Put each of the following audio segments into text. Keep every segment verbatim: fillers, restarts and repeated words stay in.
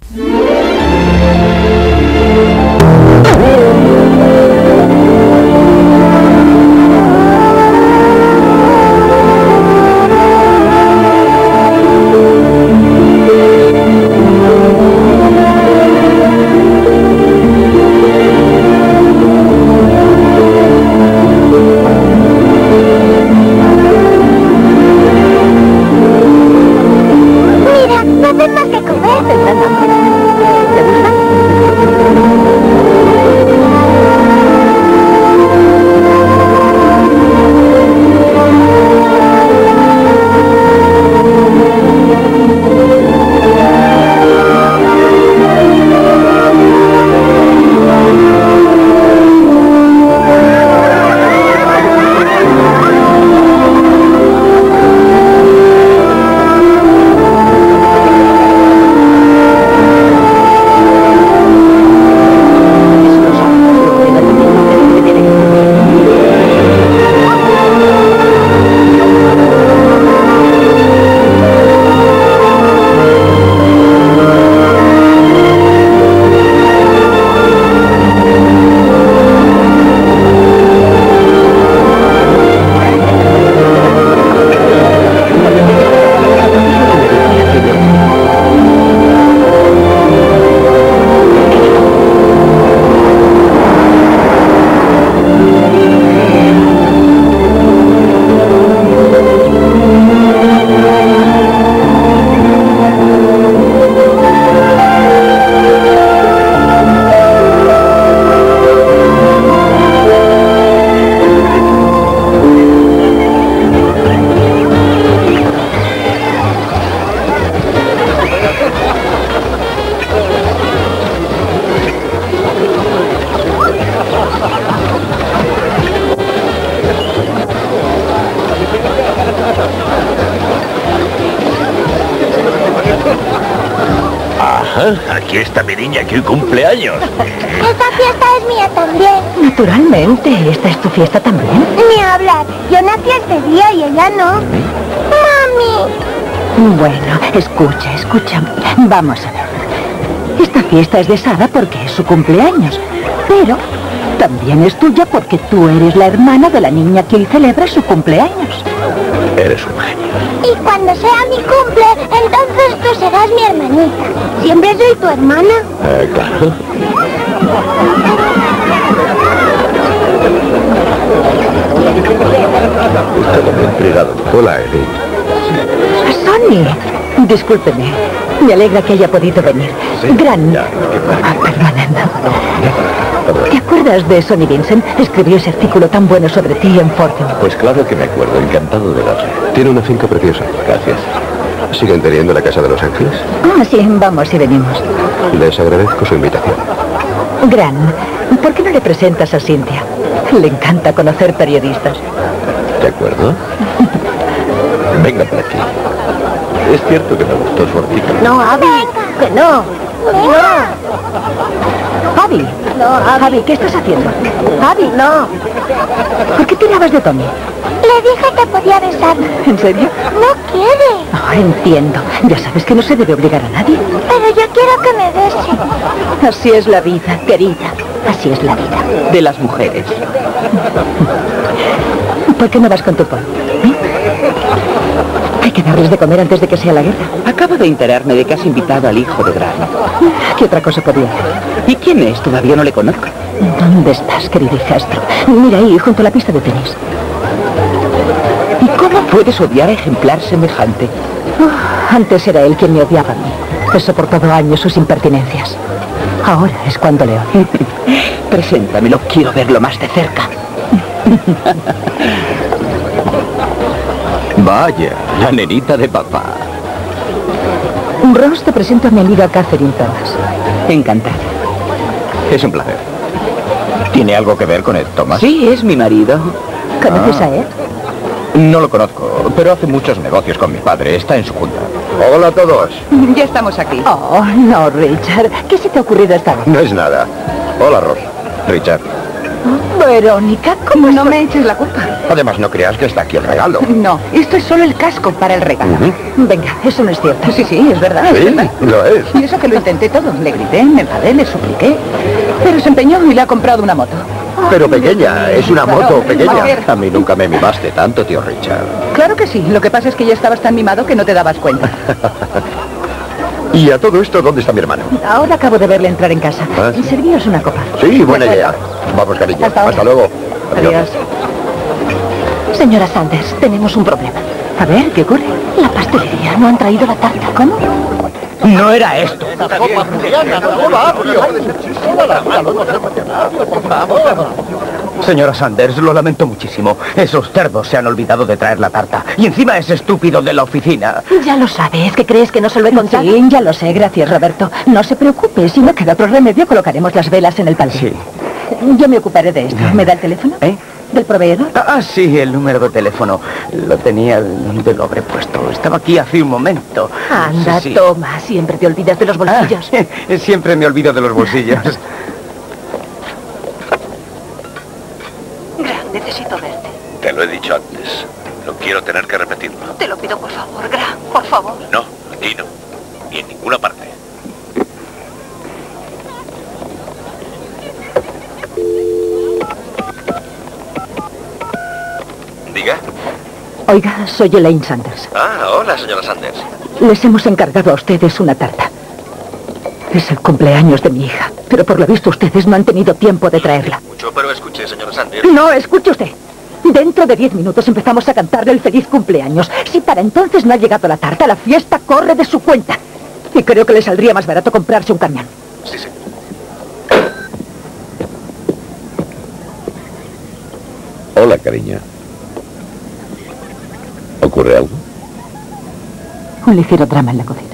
Aquí está mi niña que hoy cumple años. Esta fiesta es mía también. Naturalmente, ¿esta es tu fiesta también? Ni hablar. Yo nací este día y ella no. Mami. Bueno, escucha, escucha. Vamos a ver. Esta fiesta es de Sada porque es su cumpleaños. Pero también es tuya porque tú eres la hermana de la niña que hoy celebra su cumpleaños. Eres un genio. Y cuando sea mi cumple, entonces tú serás mi hermanita. ¿Siempre soy tu hermana? Eh, claro. Está muy intrigado. Hola, Ellie. Sonny, discúlpeme. Me alegra que haya podido venir. Sí, Gran... ya, ¿qué pasa? Ah, perdóname. ¿Te acuerdas de Sonny Vincent? Escribió ese artículo tan bueno sobre ti en Fortune. Pues claro que me acuerdo. Encantado de darle. Tiene una finca preciosa. Gracias. ¿Siguen teniendo la casa de Los Ángeles? Ah, sí, vamos y venimos. Les agradezco su invitación. Gran, ¿por qué no le presentas a Cynthia? Le encanta conocer periodistas. ¿De acuerdo? Venga por aquí. Es cierto que me gustó su artículo. No, Abby, que no. Venga. Abby. No, Abby. Abby, ¿qué estás haciendo? Abby, no. ¿Por qué tirabas de Tommy? Le dije que podía besarme. ¿En serio? No quiere. Oh, entiendo. Ya sabes que no se debe obligar a nadie. Pero yo quiero que me bese. Así es la vida, querida. Así es la vida. De las mujeres. ¿Por qué no vas con tu pollo? ¿Eh? Hay que darles de comer antes de que sea la guerra. Acabo de enterarme de que has invitado al hijo de Gran. ¿Qué otra cosa podía hacer? ¿Y quién es? Todavía no le conozco. ¿Dónde estás, querido hijastro? Mira ahí, junto a la pista de tenis. ¿Y cómo puedes odiar a ejemplar semejante? Oh, antes era él quien me odiaba a mí. He soportado años sus impertinencias. Ahora es cuando le odio. Preséntamelo, quiero verlo más de cerca. Vaya, la nenita de papá. Ross, te presento a mi amiga Catherine Thomas. Encantada. Es un placer. ¿Tiene algo que ver con el Thomas? Sí, es mi marido. ¿Conoces Ah. a él? No lo conozco, pero hace muchos negocios con mi padre. Está en su junta. Hola a todos. Ya estamos aquí. Oh, no, Richard. ¿Qué se te ha ocurrido esta vez? No es nada. Hola, Ross. Richard. Verónica, ¿cómo No so- me eches la culpa. Además, no creas que está aquí el regalo. No, esto es solo el casco para el regalo. Uh-huh. Venga, eso no es cierto. Sí, sí, es verdad, Sí, es verdad. lo es. Y eso que lo intenté todo. Le grité, me enfadé, le supliqué. Pero se empeñó y le ha comprado una moto. Pero pequeña, es una Claro, moto pequeña. mujer. A mí nunca me mimaste tanto, tío Richard. Claro que sí. Lo que pasa es que ya estabas tan mimado que no te dabas cuenta. Y a todo esto, ¿dónde está mi hermano? Ahora acabo de verle entrar en casa. ¿Ah? Y servíos una copa. Sí, buena De idea. acuerdo. Vamos, cariño. Hasta ahora. Hasta luego. Adiós. Señora Sanders, tenemos un problema. A ver, ¿qué ocurre? La pastelería no han traído la tarta. ¿Cómo? No era esto. Señora Sanders, lo lamento muchísimo. Esos cerdos se han olvidado de traer la tarta. Y encima ese estúpido de la oficina. Ya lo sabes, ¿que crees que no se lo he contado? Sí, ya lo sé, gracias, Roberto. No se preocupe, si no queda otro remedio, colocaremos las velas en el panel. Sí. Yo me ocuparé de esto. ¿Me da el teléfono? ¿Eh? ¿Del proveedor? Ah, sí, el número de teléfono. Lo tenía donde lo habré puesto. Estaba aquí hace un momento. Anda, Sí, sí. toma, siempre te olvidas de los bolsillos. Ah, siempre me olvido de los bolsillos. Grant, necesito verte. Te lo he dicho antes. No quiero tener que repetirlo. Te lo pido, por favor, Grant, por favor. No, aquí no. Ni en ninguna parte. Diga. Oiga, soy Elaine Sanders. Ah, hola, señora Sanders. Les hemos encargado a ustedes una tarta. Es el cumpleaños de mi hija, pero por lo visto ustedes no han tenido tiempo de traerla. Mucho, pero escuche, señora Sanders. No, escuche usted. Dentro de diez minutos empezamos a cantarle el feliz cumpleaños. Si para entonces no ha llegado la tarta, la fiesta corre de su cuenta. Y creo que le saldría más barato comprarse un camión. Sí, sí. Hola, cariño. ¿Ocurre algo? Un ligero drama en la cocina.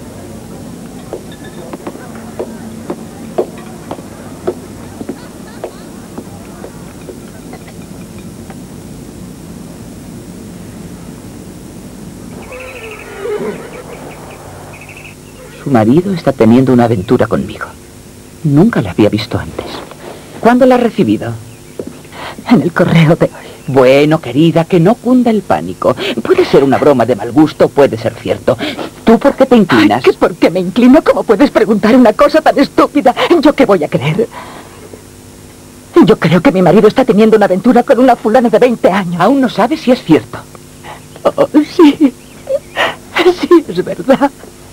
Su marido está teniendo una aventura conmigo. Nunca la había visto antes. ¿Cuándo la ha recibido? En el correo de hoy. Bueno, querida, que no cunda el pánico. Puede ser una broma de mal gusto, puede ser cierto. ¿Tú por qué te inclinas? Ay, ¿qué por qué me inclino? ¿Cómo puedes preguntar una cosa tan estúpida? ¿Yo qué voy a creer? Yo creo que mi marido está teniendo una aventura con una fulana de veinte años. Aún no sabes si es cierto. Oh, sí. Sí, es verdad.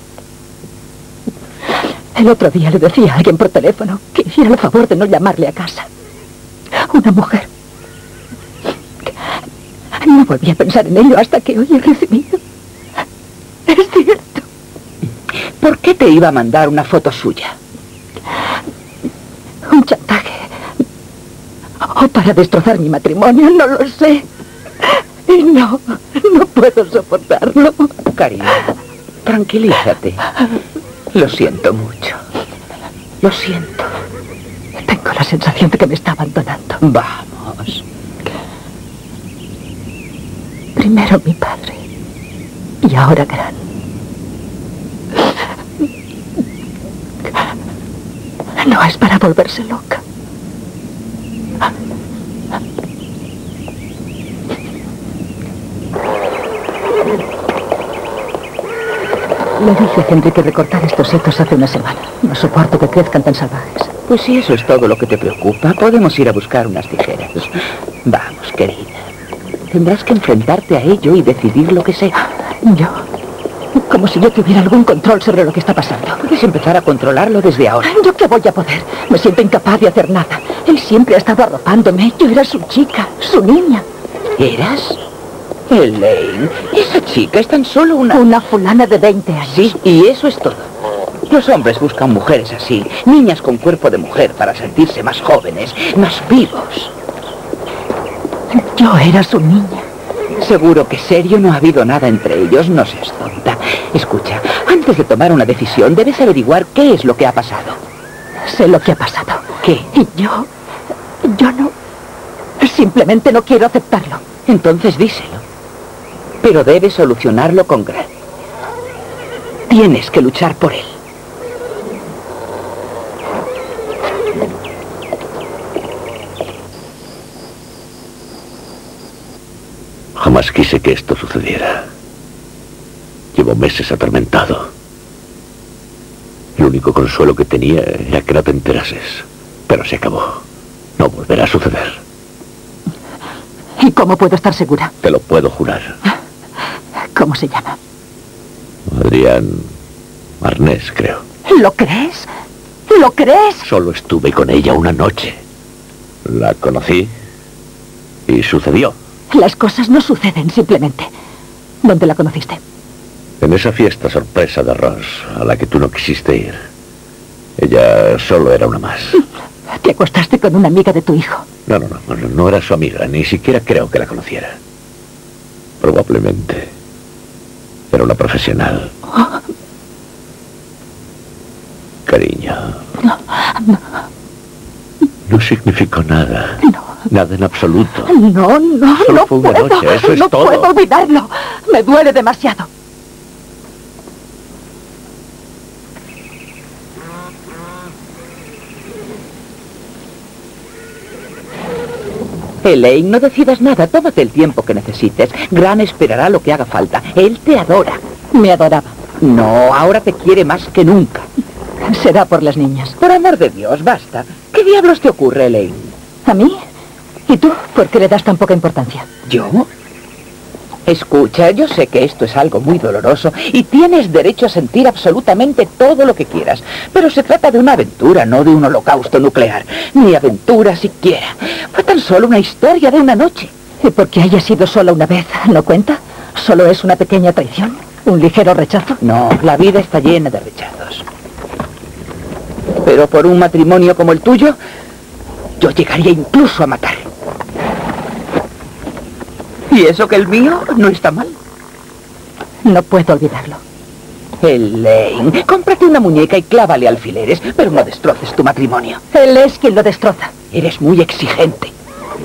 El otro día le decía a alguien por teléfono que hiciera el favor de no llamarle a casa. Una mujer. No volví a pensar en ello hasta que hoy he recibido. Es cierto. ¿Por qué te iba a mandar una foto suya? Un chantaje. O para destrozar mi matrimonio, no lo sé. Y no, no puedo soportarlo. Cariño, tranquilízate. Lo siento mucho. Lo siento. Tengo la sensación de que me está abandonando. Vamos. Primero mi padre. Y ahora Grant. No es para volverse loca. Le dije a Henry que recortara estos setos hace una semana. No soporto que crezcan tan salvajes. Pues si eso es todo lo que te preocupa, podemos ir a buscar unas tijeras. Vamos, querida. Tendrás que enfrentarte a ello y decidir lo que sea. Yo, como si yo tuviera algún control sobre lo que está pasando. Puedes empezar a controlarlo desde ahora. ¿Yo qué voy a poder? Me siento incapaz de hacer nada. Él siempre ha estado arropándome. Yo era su chica, su niña. ¿Eras? Elaine, esa chica es tan solo una... Una fulana de veinte años. Sí, y eso es todo. Los hombres buscan mujeres así, niñas con cuerpo de mujer para sentirse más jóvenes, más vivos. Yo era su niña. Seguro que serio no ha habido nada entre ellos, no seas tonta. Escucha, antes de tomar una decisión debes averiguar qué es lo que ha pasado. Sé lo que ha pasado. ¿Qué? Y yo... Yo no... Simplemente no quiero aceptarlo. Entonces díselo. Pero debes solucionarlo con Grant. Tienes que luchar por él. Jamás quise que esto sucediera. Llevo meses atormentado. El único consuelo que tenía era que no te enterases. Pero se acabó. No volverá a suceder. ¿Y cómo puedo estar segura? Te lo puedo jurar. ¿Cómo se llama? Adrián Arnés, creo. ¿Lo crees? ¿Lo crees? Solo estuve con ella una noche. La conocí y sucedió. Las cosas no suceden simplemente. ¿Dónde la conociste? En esa fiesta sorpresa de Ross, a la que tú no quisiste ir. Ella solo era una más. Te acostaste con una amiga de tu hijo. No, no, no, no, no era su amiga. Ni siquiera creo que la conociera. Probablemente era una profesional. Oh. Cariño. No, no. No significó nada. No. Nada en absoluto. No, no, Solo no fue una puedo. noche, eso es no todo. puedo olvidarlo. Me duele demasiado. Elaine, no decidas nada. Tómate el tiempo que necesites. Gran esperará lo que haga falta. Él te adora. Me adoraba. No, ahora te quiere más que nunca. Será por las niñas. Por amor de Dios, basta. ¿Qué diablos te ocurre, Elaine? ¿A mí? ¿Y tú? ¿Por qué le das tan poca importancia? ¿Yo? Escucha, yo sé que esto es algo muy doloroso y tienes derecho a sentir absolutamente todo lo que quieras, pero se trata de una aventura, no de un holocausto nuclear. Ni aventura siquiera. Fue tan solo una historia de una noche. ¿Y porque haya sido sola una vez, no cuenta? ¿Solo es una pequeña traición? ¿Un ligero rechazo? No, la vida está llena de rechazos. Pero por un matrimonio como el tuyo, yo llegaría incluso a matar. ¿Y eso que el mío no está mal? No puedo olvidarlo. Elaine, cómprate una muñeca y clávale alfileres, pero no destroces tu matrimonio. Él es quien lo destroza. Eres muy exigente.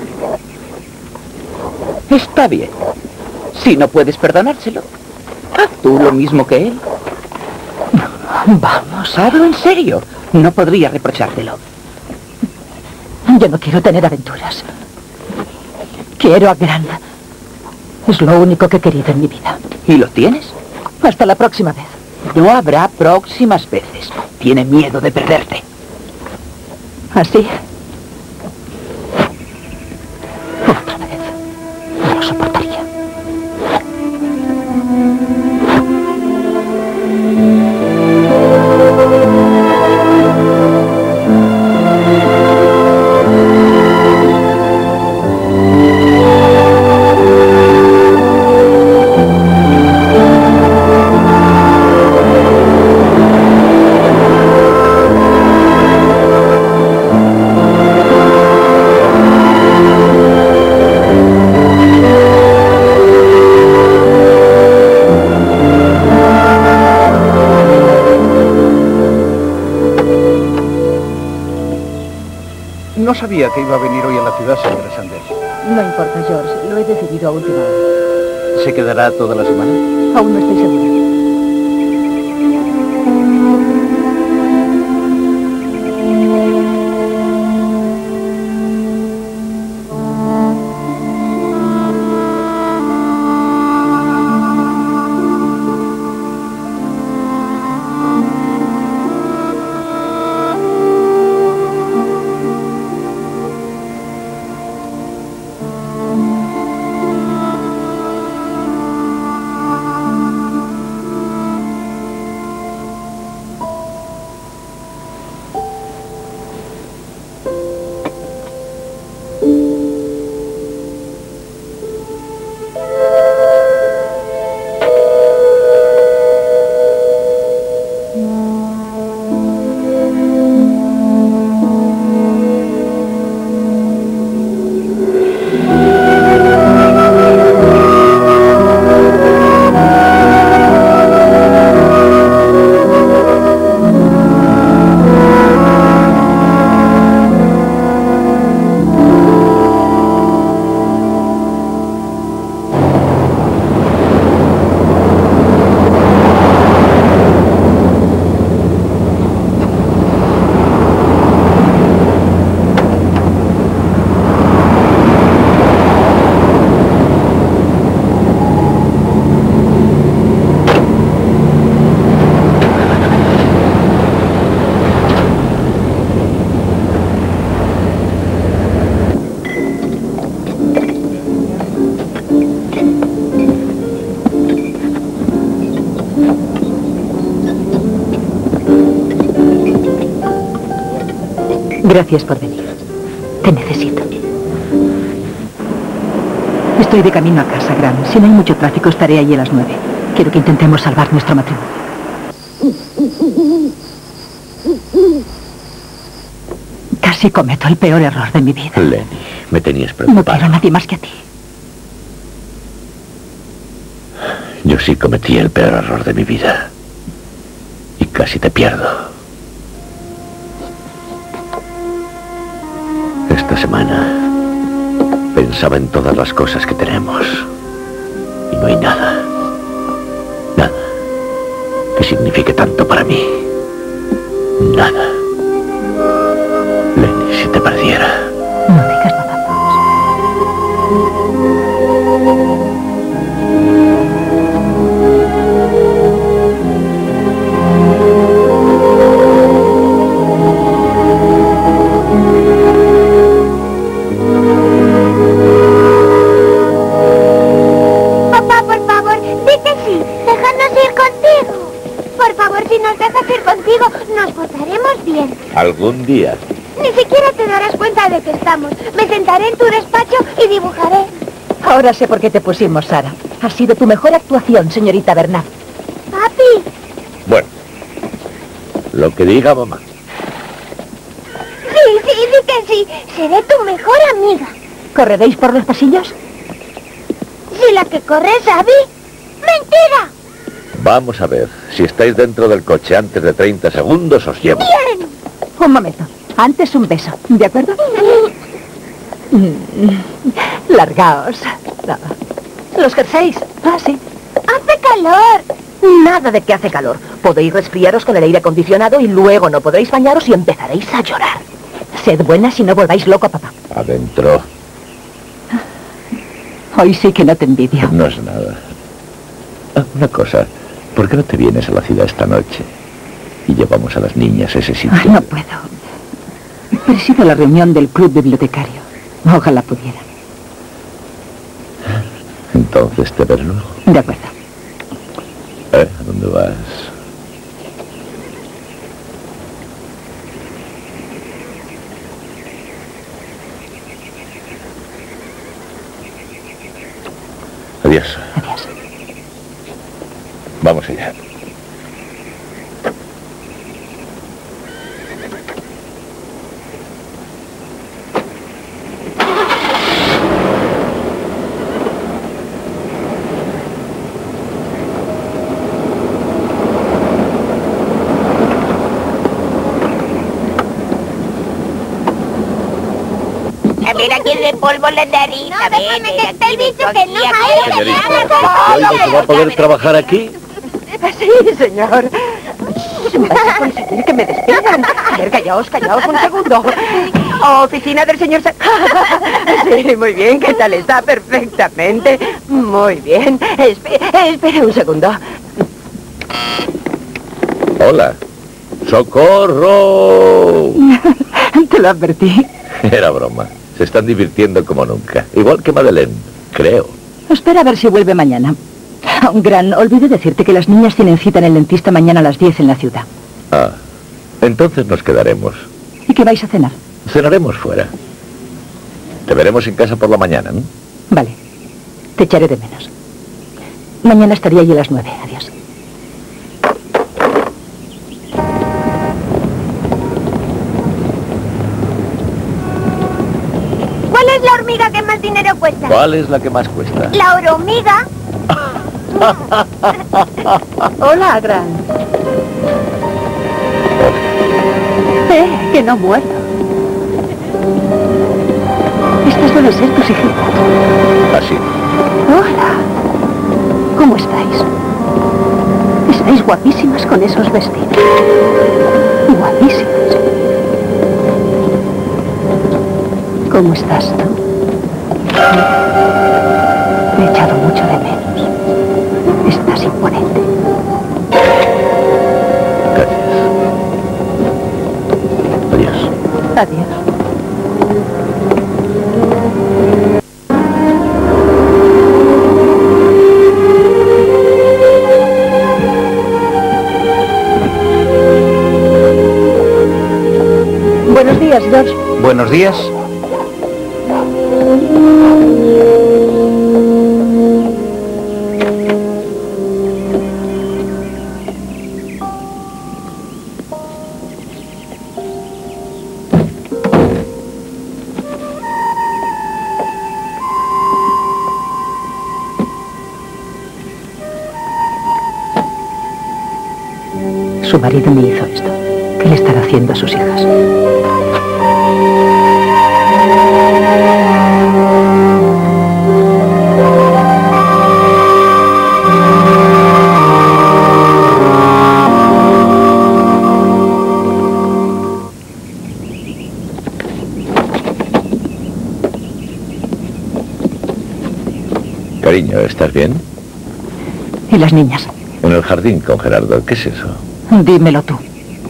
Está bien. Si no puedes perdonárselo, haz tú lo mismo que él. Vamos, hablo en serio. No podría reprochártelo. Yo no quiero tener aventuras. Quiero a Gran. Es lo único que he querido en mi vida. ¿Y lo tienes? Hasta la próxima vez. No habrá próximas veces. Tiene miedo de perderte. ¿Así? Otra vez. No lo soportaría. No sabía que iba a venir hoy a la ciudad, señora Sanders. No importa, George. Lo he decidido a última hora. ¿Se quedará toda la semana? Aún no estoy segura. Gracias por venir. Te necesito. Estoy de camino a casa, Gran. Si no hay mucho tráfico, estaré allí a las nueve. Quiero que intentemos salvar nuestro matrimonio. Casi cometo el peor error de mi vida. Lenny, me tenías No preocupado. quiero a nadie más que a ti. Yo sí cometí el peor error de mi vida. Y casi te pierdo. Esta semana pensaba en todas las cosas que tenemos. Y no hay nada. Nada que signifique tanto para mí. Nada. Lenny, si te perdiera. No digas nada. Papá, por favor, di que sí. Déjanos ir contigo. Por favor, si nos dejas ir contigo, nos portaremos bien. Algún día. Ni siquiera te darás cuenta de que estamos. Me sentaré en tu despacho y dibujaré. Ahora sé por qué te pusimos Sara. Ha sido tu mejor actuación, señorita Bernard. Papi, Bueno. Lo que diga mamá. sí, sí, di que sí. Seré tu mejor amiga. ¿Correréis por los pasillos? Si la que corre es Abby. ¡Mentira! Vamos a ver. Si estáis dentro del coche antes de treinta segundos, os llevo. Bien. Un momento. Antes un beso, ¿de acuerdo? Mm, Largaos. No. ¿Los jerseys? Ah, sí. Hace calor. Nada de que hace calor. Podéis resfriaros con el aire acondicionado y luego no podréis bañaros y empezaréis a llorar. Sed buenas y no volváis loco a papá. Adentro. Hoy sí que no te envidio. No es nada. Ah, una cosa. ¿Por qué no te vienes a la ciudad esta noche? Y llevamos a las niñas a ese sitio. Ay, no puedo. Presido la reunión del club bibliotecario. Ojalá pudiera. Entonces te veré luego. De acuerdo. ¿Eh? ¿A dónde vas? Adiós. Adiós. Vamos allá. A ver, aquí de polvo la nariz. A ver, que te he dicho que no Señorita, ¿hoy no se va a poder trabajar aquí? Sí, señor. Vas a conseguir que me despidan. A ver, callaos, callaos un segundo. Oficina del señor... Sa- Sí, muy bien, ¿qué tal está? Perfectamente. Muy bien. Espe- espere un segundo. Hola. ¡Socorro! Te lo advertí. Era broma. Se están divirtiendo como nunca. Igual que Madeleine, creo. Espera a ver si vuelve mañana. Gran, olvidé decirte que las niñas tienen cita en el dentista mañana a las diez en la ciudad. Ah, entonces nos quedaremos. ¿Y qué vais a cenar? Cenaremos fuera. Te veremos en casa por la mañana, ¿no? Vale. Te echaré de menos. Mañana estaría allí a las nueve. Adiós. ¿Cuál es la hormiga que más dinero cuesta? ¿Cuál es la que más cuesta? La hormiga. Hola, Gran. Eh, que no muerdo. Estas deben ser tus hijitas. Así. Hola. ¿Cómo estáis? Estáis guapísimas con esos vestidos. Guapísimas. ¿Cómo estás tú? Te he echado mucho de menos. Estás imponente. Gracias. Adiós. Adiós. Buenos días. días, George. Buenos días. Su marido me hizo esto. ¿Qué le estará haciendo a sus hijas? Cariño, ¿estás bien? ¿Y las niñas? En el jardín con Gerardo. ¿Qué es eso? Dímelo tú.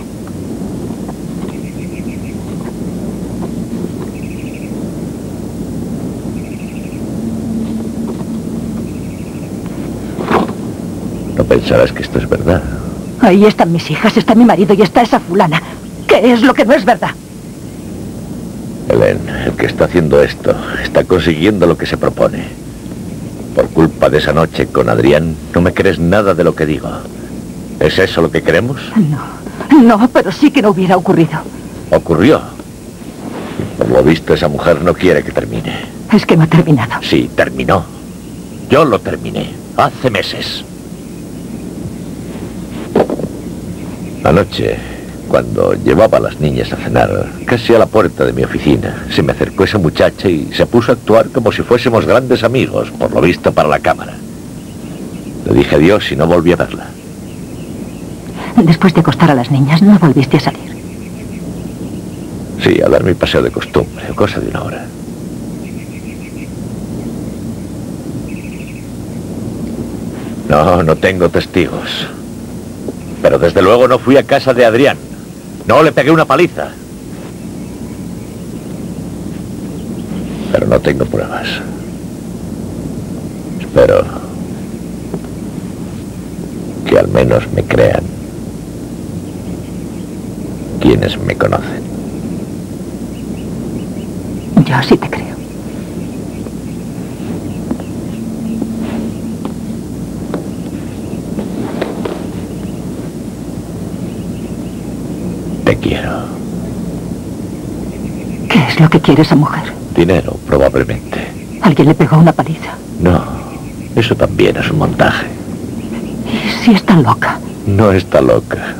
No pensarás que esto es verdad. Ahí están mis hijas, está mi marido y está esa fulana. ¿Qué es lo que no es verdad? Helen, el que está haciendo esto está consiguiendo lo que se propone. Por culpa de esa noche con Adrián, no me crees nada de lo que digo. ¿Es eso lo que queremos? No, no, pero sí que no hubiera ocurrido. Ocurrió. Por lo visto, esa mujer no quiere que termine. Es que no ha terminado. Sí, terminó. Yo lo terminé, hace meses. Anoche, cuando llevaba a las niñas a cenar, casi a la puerta de mi oficina, se me acercó esa muchacha y se puso a actuar como si fuésemos grandes amigos, por lo visto para la cámara. Le dije adiós y no volví a verla. Después de acostar a las niñas, ¿no volviste a salir? Sí, a dar mi paseo de costumbre, cosa de una hora. No, no tengo testigos. Pero desde luego no fui a casa de Adrián. No le pegué una paliza. Pero no tengo pruebas. Espero que al menos me crean quienes me conocen. Yo sí te creo. Te quiero. ¿Qué es lo que quiere esa mujer? Dinero, probablemente. Alguien le pegó una paliza. No, eso también es un montaje. ¿Y si está loca? No está loca.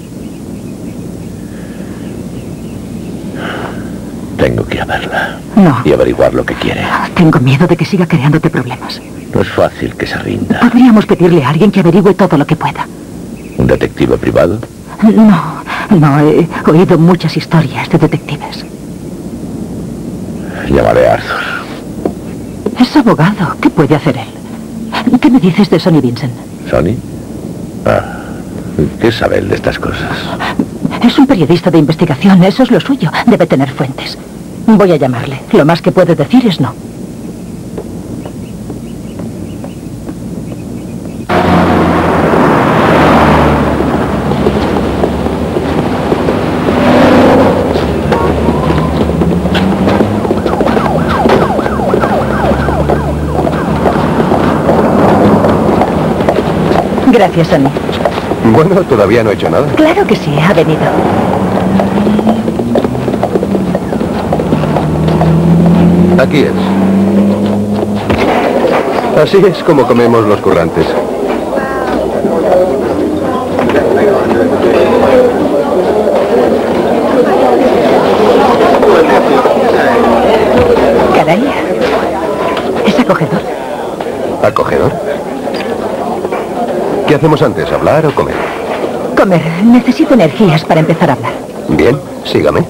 Tengo que ir a verla. No. Y averiguar lo que quiere. Tengo miedo de que siga creándote problemas. No es fácil que se rinda. Podríamos pedirle a alguien que averigüe todo lo que pueda. ¿Un detective privado? No, no, he oído muchas historias de detectives. Llamaré a Arthur. Es abogado. ¿Qué puede hacer él? ¿Qué me dices de Sonny Vincent? ¿Sonny? Ah, ¿qué sabe él de estas cosas? Es un periodista de investigación, eso es lo suyo. Debe tener fuentes. Voy a llamarle. Lo más que puede decir es no. Gracias, Sonny. Bueno, todavía no he hecho nada. Claro que sí, ha venido. Aquí es. Así es como comemos los currantes. Caray. Es acogedor. ¿Acogedor? ¿Qué hacemos antes, hablar o comer? Comer. Necesito energías para empezar a hablar. Bien, sígame.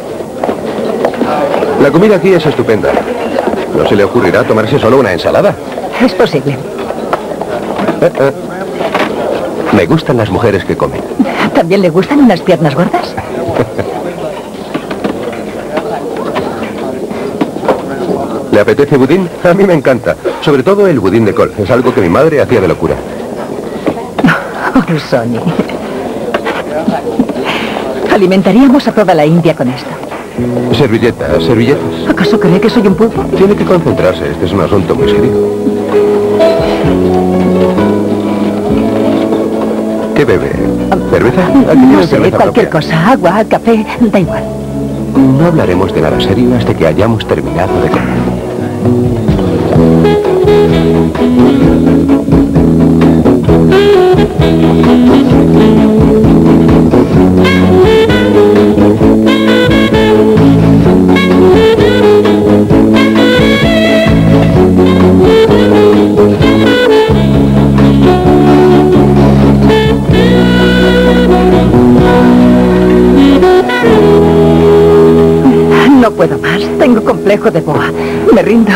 La comida aquí es estupenda. ¿No se le ocurrirá tomarse solo una ensalada? Es posible. Eh, eh. Me gustan las mujeres que comen. ¿También le gustan unas piernas gordas? ¿Le apetece budín? A mí me encanta. Sobre todo el budín de col. Es algo que mi madre hacía de locura. Oh, Sonny. Alimentaríamos a toda la India con esto. Servilletas, servilletas. ¿Acaso cree que soy un pulpo? Tiene que concentrarse, este es un asunto muy serio. ¿Qué bebe? ¿Cerveza? Aquí No tiene sé, cerveza cualquier propia. cosa. Agua, café, da igual. No hablaremos de nada serio hasta que hayamos terminado de comer. No puedo más. Tengo complejo de boa. Me rindo.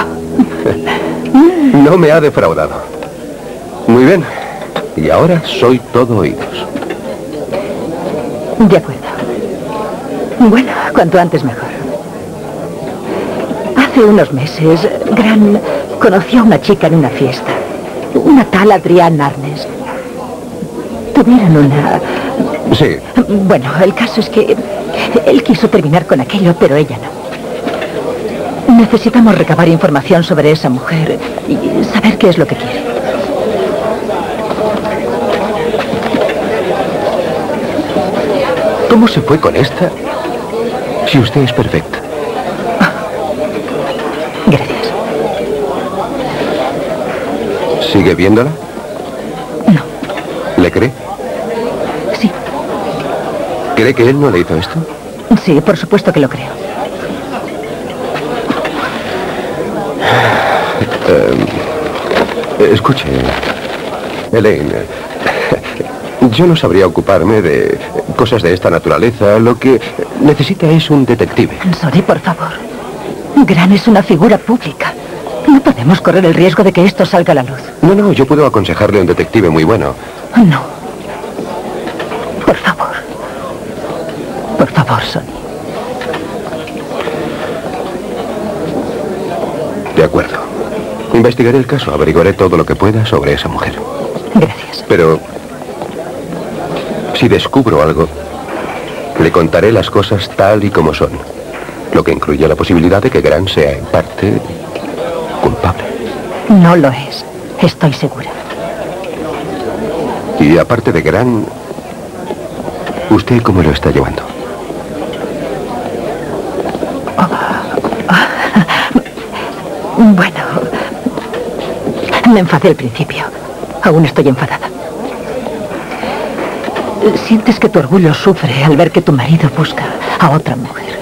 No me ha defraudado. Muy bien. Y ahora soy todo oídos. De acuerdo. Bueno, cuanto antes mejor. Hace unos meses, Gran conoció a una chica en una fiesta. Una tal Adrián Arnes. Tuvieron una... Sí. Bueno, el caso es que él quiso terminar con aquello, pero ella no. Necesitamos recabar información sobre esa mujer y saber qué es lo que quiere. ¿Cómo se fue con esta? Si usted es perfecta. Gracias. ¿Sigue viéndola? No. ¿Le cree? Sí. ¿Cree que él no le hizo esto? Sí, por supuesto que lo creo. Eh, escuche, Elaine, yo no sabría ocuparme de cosas de esta naturaleza. Lo que necesita es un detective. Sonny, por favor. Gran es una figura pública. No podemos correr el riesgo de que esto salga a la luz. No, no, yo puedo aconsejarle a un detective muy bueno. No. Por favor. Por favor, Sonny. De acuerdo. Investigaré el caso, averiguaré todo lo que pueda sobre esa mujer. Gracias. Pero si descubro algo, le contaré las cosas tal y como son. Lo que incluye la posibilidad de que Gran sea en parte culpable. No lo es. Estoy segura. Y aparte de Gran, ¿usted cómo lo está llevando? Bueno, me enfadé al principio. Aún estoy enfadada. ¿Sientes que tu orgullo sufre al ver que tu marido busca a otra mujer?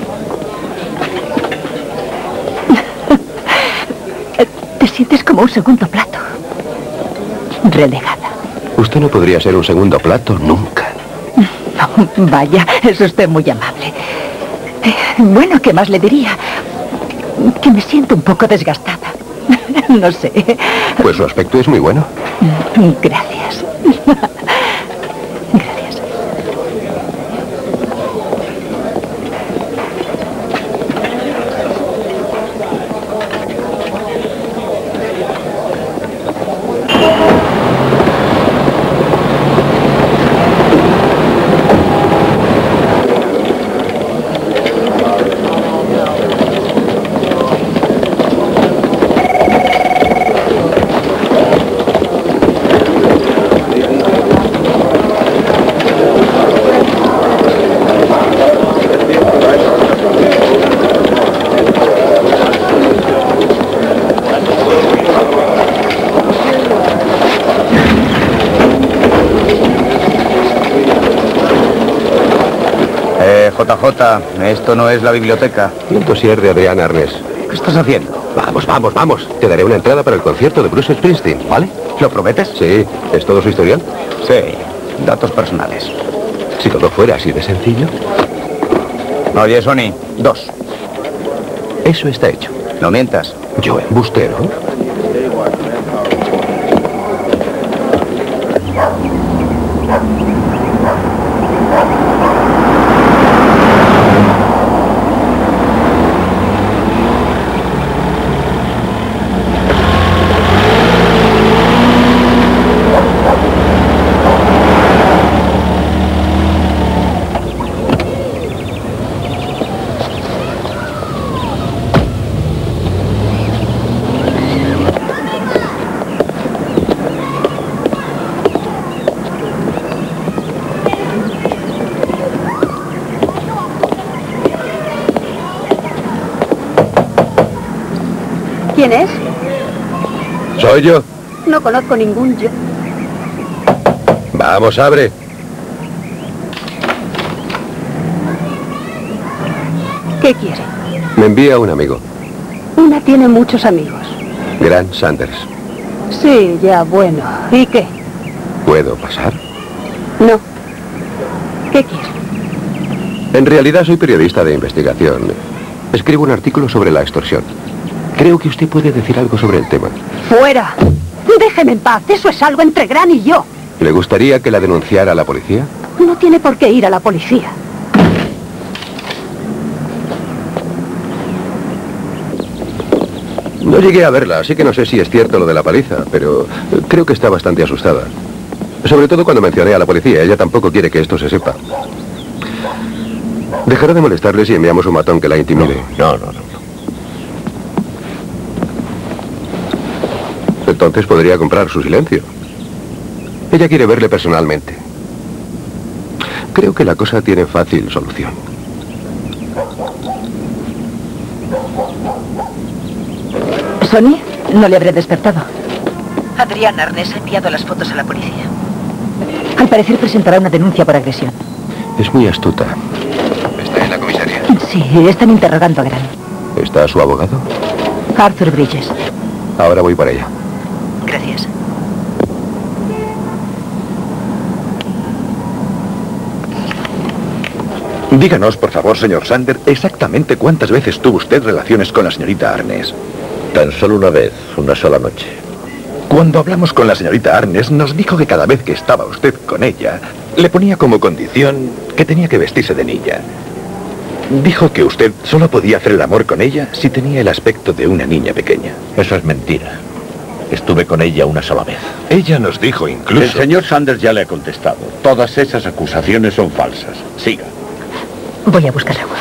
Te sientes como un segundo plato. Relegada. Usted no podría ser un segundo plato nunca. Vaya, es usted muy amable. Bueno, ¿qué más le diría? Que me siento un poco desgastada. No sé. Pues su aspecto es muy bueno. Gracias. Gracias. J J, esto no es la biblioteca. Y el dossier de Adrián Arnes. ¿Qué estás haciendo? Vamos, vamos, vamos. Te daré una entrada para el concierto de Bruce Springsteen, ¿vale? ¿Lo prometes? Sí. ¿Es todo su historial? Sí. Datos personales. Si todo fuera así de sencillo. Oye, Sonny, dos. Eso está hecho. No mientas. ¿Yo embustero? ¿Quién es? Soy yo. No conozco ningún yo. Vamos, abre. ¿Qué quiere? Me envía un amigo. Una tiene muchos amigos. Grant Sanders. Sí, ya, bueno. ¿Y qué? ¿Puedo pasar? No. ¿Qué quiere? En realidad soy periodista de investigación. Escribo un artículo sobre la extorsión. Creo que usted puede decir algo sobre el tema. ¡Fuera! Déjeme en paz. Eso es algo entre Grant y yo. ¿Le gustaría que la denunciara a la policía? No tiene por qué ir a la policía. No llegué a verla, así que no sé si es cierto lo de la paliza, pero creo que está bastante asustada. Sobre todo cuando mencioné a la policía. Ella tampoco quiere que esto se sepa. Dejará de molestarle si enviamos un matón que la intimide. No, no, no. no. Entonces podría comprar su silencio. Ella quiere verle personalmente. Creo que la cosa tiene fácil solución. ¿Sonia? No le habré despertado. Adrián Arnes ha enviado las fotos a la policía. Al parecer presentará una denuncia por agresión. Es muy astuta. ¿Está en la comisaría? Sí, están interrogando a Grant. ¿Está su abogado? Arthur Bridges. Ahora voy por ella. Gracias. Díganos, por favor, señor Sanders, exactamente cuántas veces tuvo usted relaciones con la señorita Arnes. Tan solo una vez, una sola noche. Cuando hablamos con la señorita Arnes, nos dijo que cada vez que estaba usted con ella, le ponía como condición que tenía que vestirse de niña. Dijo que usted solo podía hacer el amor con ella si tenía el aspecto de una niña pequeña. Eso es mentira. Estuve con ella una sola vez. Ella nos dijo incluso... El señor Sanders ya le ha contestado. Todas esas acusaciones son falsas. Siga. Voy a buscar agua.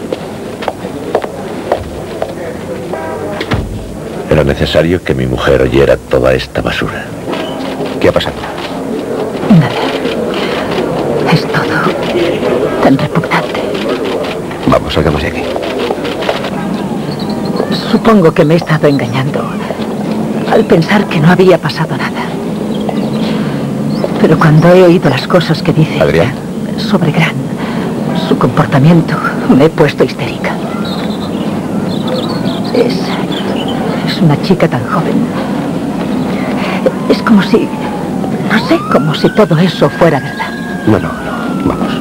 Era necesario que mi mujer oyera toda esta basura. ¿Qué ha pasado? Nada. Es todo tan repugnante. Vamos, salgamos de aquí. Supongo que me he estado engañando al pensar que no había pasado nada. Pero cuando he oído las cosas que dice ¿Adrián? sobre Grant, su comportamiento, me he puesto histérica. Es... es una chica tan joven. Es como si... no sé, como si todo eso fuera verdad. No, no, no. Vamos.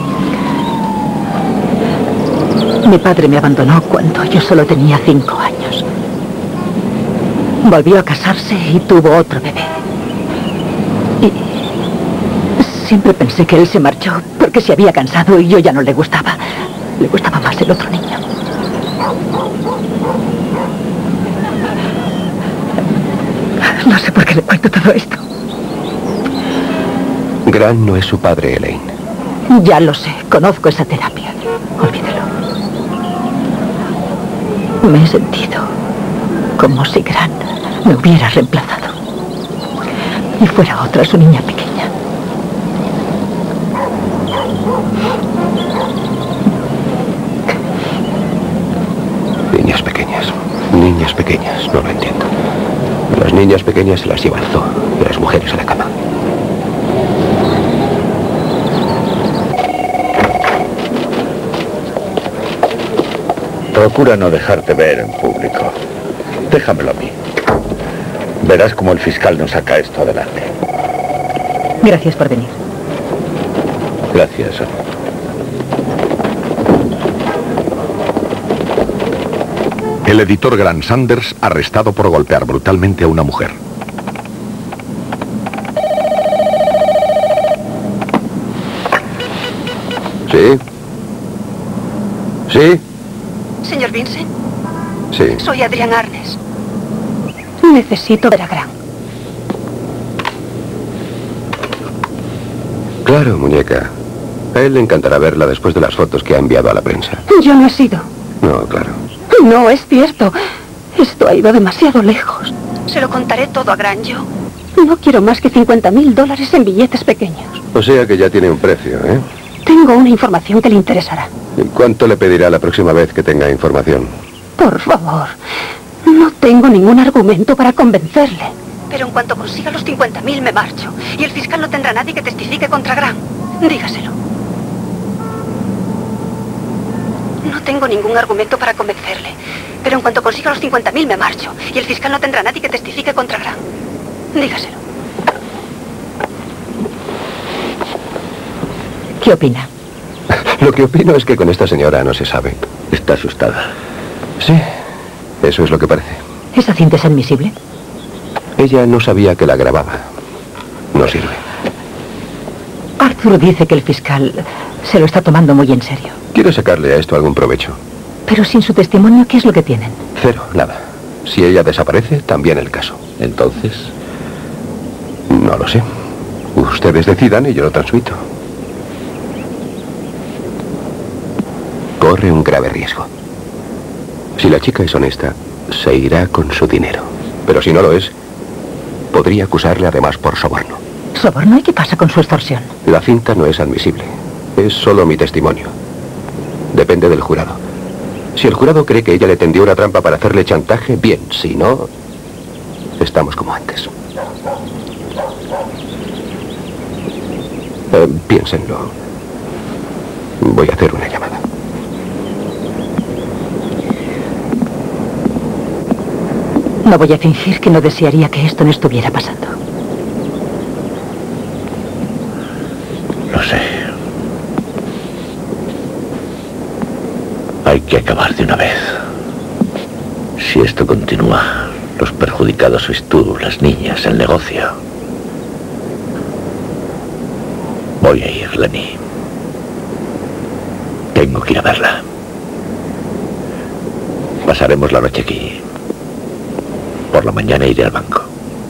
Mi padre me abandonó cuando yo solo tenía cinco años. Volvió a casarse y tuvo otro bebé. Y siempre pensé que él se marchó porque se había cansado y yo ya no le gustaba. Le gustaba más el otro niño. No sé por qué le cuento todo esto. Grant no es su padre, Elaine. Ya lo sé, conozco esa terapia. Olvídelo. Me he sentido como si Grant me hubiera reemplazado y fuera otra su niña pequeña. Niñas pequeñas. Niñas pequeñas. No lo entiendo. Las niñas pequeñas se las lleva al zoo y las mujeres a la cama. Procura no dejarte ver en público. Déjamelo a mí. Verás cómo el fiscal nos saca esto adelante. Gracias por venir. Gracias, Sonia. El editor Grant Sanders arrestado por golpear brutalmente a una mujer. ¿Sí? ¿Sí? Señor Vincent, Sí. soy Adrián Arnes. Necesito ver a Grant. Claro, muñeca. A él le encantará verla después de las fotos que ha enviado a la prensa. Yo no he sido. No, claro. No es cierto. Esto ha ido demasiado lejos. Se lo contaré todo a Grant yo. No quiero más que cincuenta mil dólares en billetes pequeños. O sea que ya tiene un precio, ¿eh? Tengo una información que le interesará. ¿Y cuánto le pedirá la próxima vez que tenga información? Por favor, No tengo ningún argumento para convencerle. Pero en cuanto consiga los cincuenta mil me marcho. Y el fiscal no tendrá nadie que testifique contra Grant. Dígaselo. No tengo ningún argumento para convencerle. Pero en cuanto consiga los cincuenta mil me marcho. Y el fiscal no tendrá nadie que testifique contra Grant. Dígaselo. ¿Qué opina? Lo que opino es que con esta señora no se sabe. Está asustada. Sí, eso es lo que parece. ¿Esa cinta es admisible? Ella no sabía que la grababa. No sirve. Arthur dice que el fiscal se lo está tomando muy en serio. Quiero sacarle a esto algún provecho. Pero sin su testimonio, ¿qué es lo que tienen? Cero, nada. Si ella desaparece, también el caso. Entonces, no lo sé. Ustedes decidan y yo lo transmito. Corre un grave riesgo. Si la chica es honesta, se irá con su dinero. Pero si no lo es, podría acusarle además por soborno. ¿Soborno? ¿Y qué pasa con su extorsión? La cinta no es admisible. Es solo mi testimonio. Depende del jurado. Si el jurado cree que ella le tendió una trampa para hacerle chantaje, bien. Si no, estamos como antes. Eh, piénsenlo. Voy a hacer una llamada. No voy a fingir que no desearía que esto no estuviera pasando. no sé. Hay que acabar de una vez. Si esto continúa, los perjudicados sois tú, las niñas, el negocio. Voy a ir, Lenny. Tengo que ir a verla. Pasaremos la noche aquí. Por la mañana iré al banco.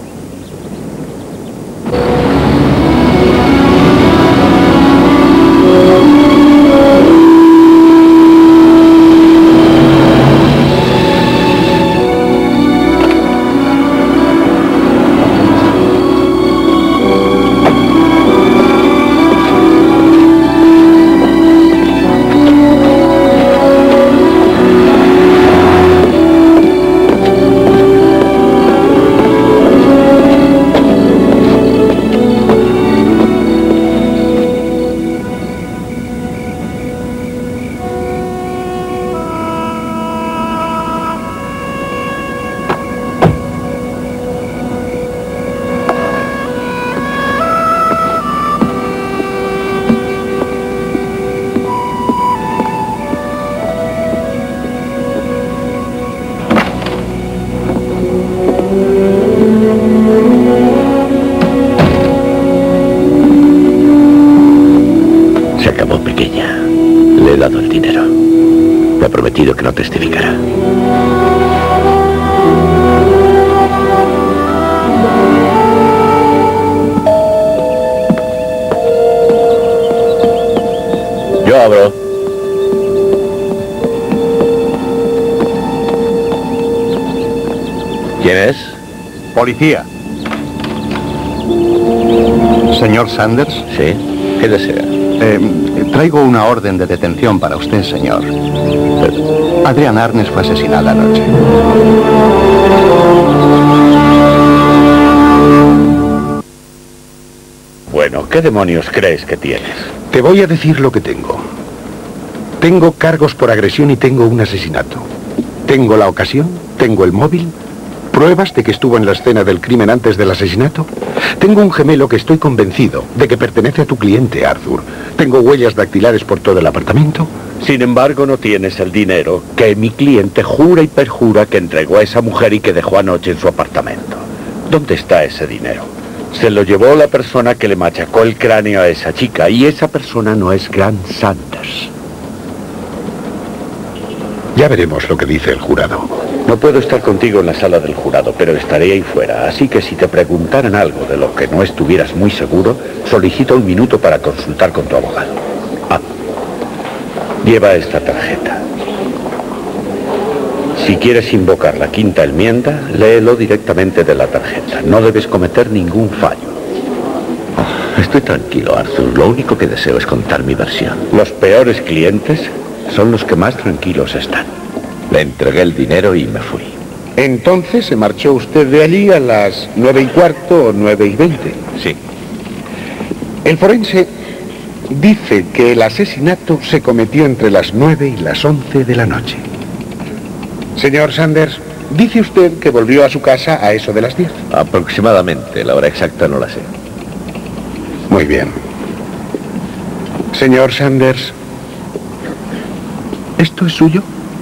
Que no testificará. Yo abro. ¿Quién es? Policía. ¿Señor Sanders? Sí. ¿Qué desea? Eh, traigo una orden de detención para usted, señor. Adriana Arnes fue asesinada anoche. Bueno, ¿qué demonios crees que tienes? Te voy a decir lo que tengo. Tengo cargos por agresión y tengo un asesinato. Tengo la ocasión, tengo el móvil, pruebas de que estuvo en la escena del crimen antes del asesinato. Tengo un gemelo que estoy convencido de que pertenece a tu cliente, Arthur. Tengo huellas dactilares por todo el apartamento. Sin embargo, no tienes el dinero que mi cliente jura y perjura que entregó a esa mujer y que dejó anoche en su apartamento. ¿Dónde está ese dinero? Se lo llevó la persona que le machacó el cráneo a esa chica, y esa persona no es Grant Sanders. Ya veremos lo que dice el jurado. No puedo estar contigo en la sala del jurado, pero estaré ahí fuera. Así que si te preguntaran algo de lo que no estuvieras muy seguro, solicita un minuto para consultar con tu abogado. Ah, lleva esta tarjeta. Si quieres invocar la quinta enmienda, léelo directamente de la tarjeta. No debes cometer ningún fallo. Oh, estoy tranquilo, Arthur. Lo único que deseo es contar mi versión. Los peores clientes son los que más tranquilos están. Le entregué el dinero y me fui. Entonces se marchó usted de allí a las nueve y cuarto o nueve y veinte. Sí. El forense dice que el asesinato se cometió entre las nueve y las once de la noche. Señor Sanders, dice usted que volvió a su casa a eso de las diez. Aproximadamente, la hora exacta no la sé. Muy bien. Señor Sanders, ¿esto es suyo?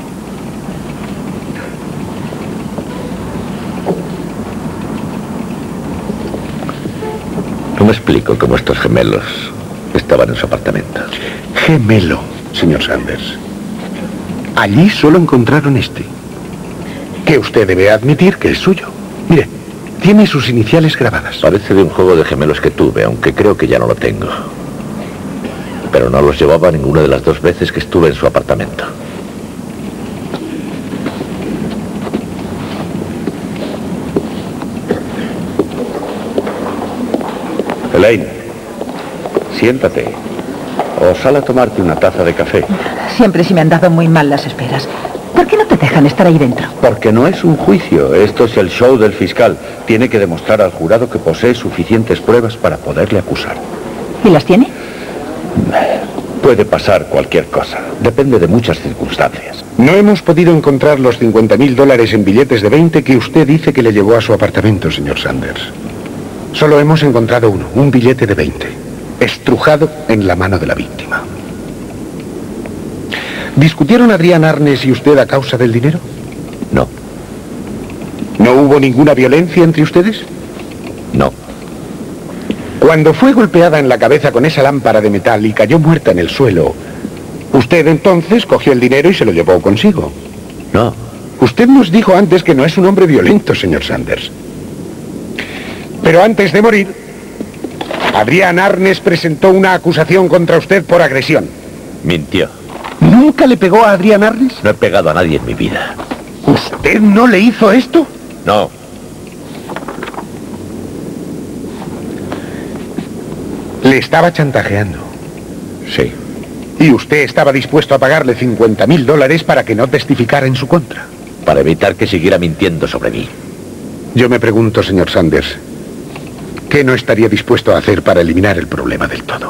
No me explico cómo estos gemelos estaban en su apartamento. Gemelo, señor Sanders. Allí solo encontraron este, que usted debe admitir que es suyo. Mire, tiene sus iniciales grabadas. Parece de un juego de gemelos que tuve, aunque creo que ya no lo tengo. Pero no los llevaba ninguna de las dos veces que estuve en su apartamento. Elaine, siéntate. O sal a tomarte una taza de café. Siempre se me han dado muy mal las esperas. ¿Por qué no te dejan estar ahí dentro? Porque no es un juicio, esto es el show del fiscal. Tiene que demostrar al jurado que posee suficientes pruebas para poderle acusar. ¿Y las tiene? Puede pasar cualquier cosa, depende de muchas circunstancias. No hemos podido encontrar los cincuenta mil dólares en billetes de veinte que usted dice que le llevó a su apartamento, señor Sanders. Solo hemos encontrado uno, un billete de veinte, estrujado en la mano de la víctima. ¿Discutieron Adrián Arnes y usted a causa del dinero? No. ¿No hubo ninguna violencia entre ustedes? No. Cuando fue golpeada en la cabeza con esa lámpara de metal y cayó muerta en el suelo, usted entonces cogió el dinero y se lo llevó consigo. No. Usted nos dijo antes que no es un hombre violento, señor Sanders. Pero antes de morir, Adrián Arnes presentó una acusación contra usted por agresión. Mintió. ¿Nunca le pegó a Adrián Arnes? No he pegado a nadie en mi vida. ¿Usted no le hizo esto? No. Le estaba chantajeando. Sí. Y usted estaba dispuesto a pagarle cincuenta mil dólares para que no testificara en su contra. Para evitar que siguiera mintiendo sobre mí. Yo me pregunto, señor Sanders, ¿qué no estaría dispuesto a hacer para eliminar el problema del todo?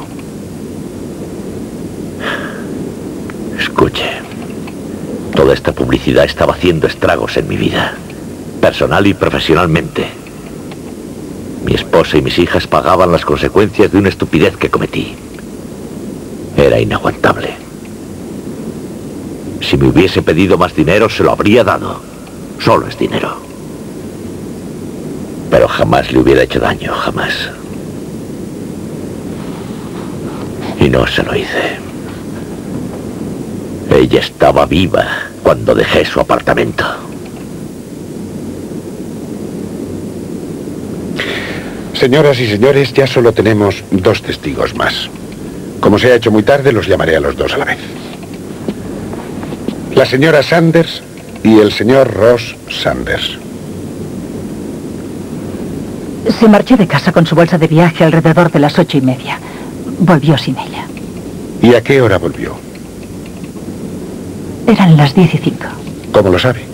Escuche, toda esta publicidad estaba haciendo estragos en mi vida, personal y profesionalmente. Mi esposa y mis hijas pagaban las consecuencias de una estupidez que cometí. Era inaguantable. Si me hubiese pedido más dinero, se lo habría dado. Solo es dinero. Pero jamás le hubiera hecho daño, jamás. Y no se lo hice. Ella estaba viva cuando dejé su apartamento. Señoras y señores, ya solo tenemos dos testigos más. Como se ha hecho muy tarde, los llamaré a los dos a la vez. La señora Sanders y el señor Ross Sanders. Se marchó de casa con su bolsa de viaje alrededor de las ocho y media. Volvió sin ella. ¿Y a qué hora volvió? Eran las diez y cinco. ¿Cómo lo sabe?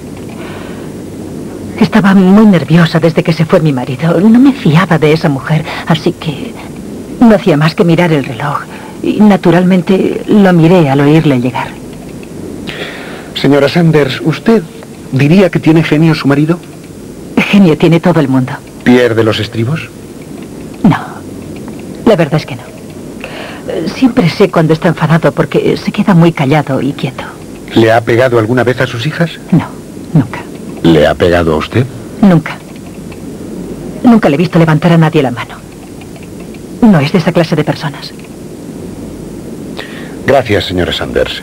Estaba muy nerviosa desde que se fue mi marido. No me fiaba de esa mujer, así que no hacía más que mirar el reloj. Y naturalmente lo miré al oírle llegar. Señora Sanders, ¿usted diría que tiene genio su marido? Genio tiene todo el mundo. ¿Pierde los estribos? No, la verdad es que no. Siempre sé cuando está enfadado porque se queda muy callado y quieto. ¿Le ha pegado alguna vez a sus hijas? No, nunca. ¿Le ha pegado a usted? Nunca. Nunca le he visto levantar a nadie la mano. No es de esa clase de personas. Gracias, señora Sanders.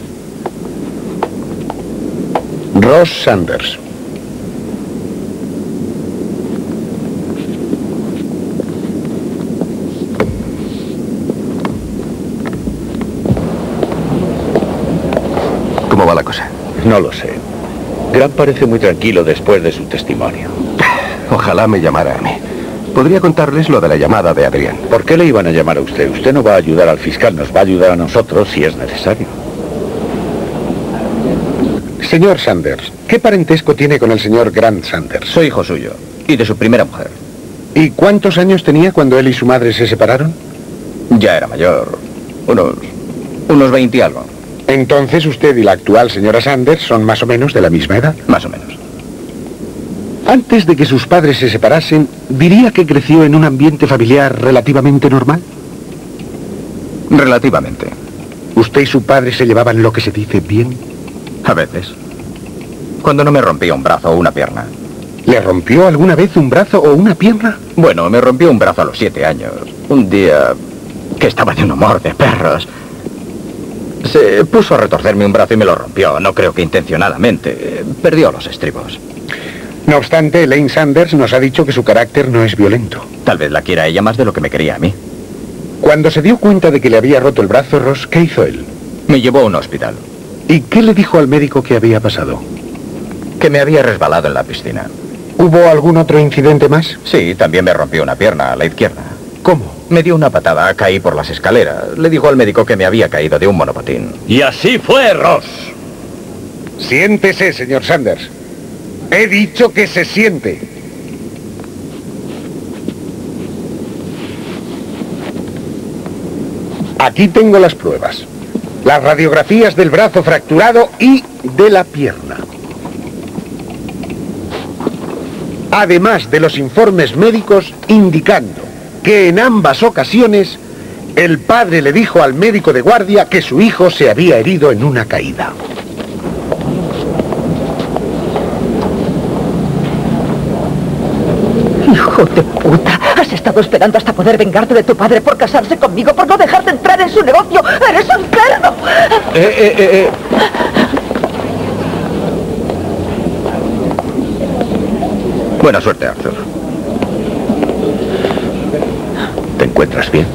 Ross Sanders. ¿Cómo va la cosa? No lo sé. Grant parece muy tranquilo después de su testimonio. Ojalá me llamara a mí. Podría contarles lo de la llamada de Adrián. ¿Por qué le iban a llamar a usted? Usted no va a ayudar al fiscal, nos va a ayudar a nosotros si es necesario. Señor Sanders, ¿qué parentesco tiene con el señor Grant Sanders? Soy hijo suyo y de su primera mujer. ¿Y cuántos años tenía cuando él y su madre se separaron? Ya era mayor. Unos... unos veinte y algo. Entonces usted y la actual señora Sanders son más o menos de la misma edad. Más o menos. Antes de que sus padres se separasen, ¿diría que creció en un ambiente familiar relativamente normal? Relativamente. ¿Usted y su padre se llevaban lo que se dice bien? A veces. Cuando no me rompía un brazo o una pierna. ¿Le rompió alguna vez un brazo o una pierna? Bueno, me rompió un brazo a los siete años. Un día que estaba de un humor de perros. Se puso a retorcerme un brazo y me lo rompió. No creo que intencionadamente. Perdió los estribos. No obstante, Elaine Sanders nos ha dicho que su carácter no es violento. Tal vez la quiera ella más de lo que me quería a mí. Cuando se dio cuenta de que le había roto el brazo, Ross, ¿qué hizo él? Me llevó a un hospital. ¿Y qué le dijo al médico que había pasado? Que me había resbalado en la piscina. ¿Hubo algún otro incidente más? Sí, también me rompió una pierna a la izquierda. ¿Cómo? Me dio una patada, caí por las escaleras. Le dijo al médico que me había caído de un monopatín. Y así fue, Ross. Siéntese, señor Sanders. He dicho que se siente. Aquí tengo las pruebas. Las radiografías del brazo fracturado y de la pierna. Además de los informes médicos indicando que en ambas ocasiones el padre le dijo al médico de guardia que su hijo se había herido en una caída. Hijo de puta, has estado esperando hasta poder vengarte de tu padre por casarse conmigo, por no dejarte entrar en su negocio. ¡Eres un cerdo! Eh, eh, eh, eh. Buena suerte, Arthur. ¿Te encuentras bien?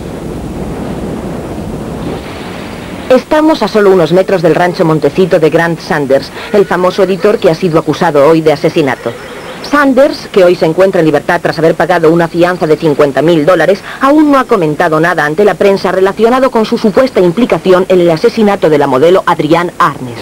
Estamos a solo unos metros del rancho Montecito de Grant Sanders, el famoso editor que ha sido acusado hoy de asesinato. Sanders, que hoy se encuentra en libertad tras haber pagado una fianza de cincuenta mil dólares, aún no ha comentado nada ante la prensa relacionado con su supuesta implicación en el asesinato de la modelo Adrienne Arnes.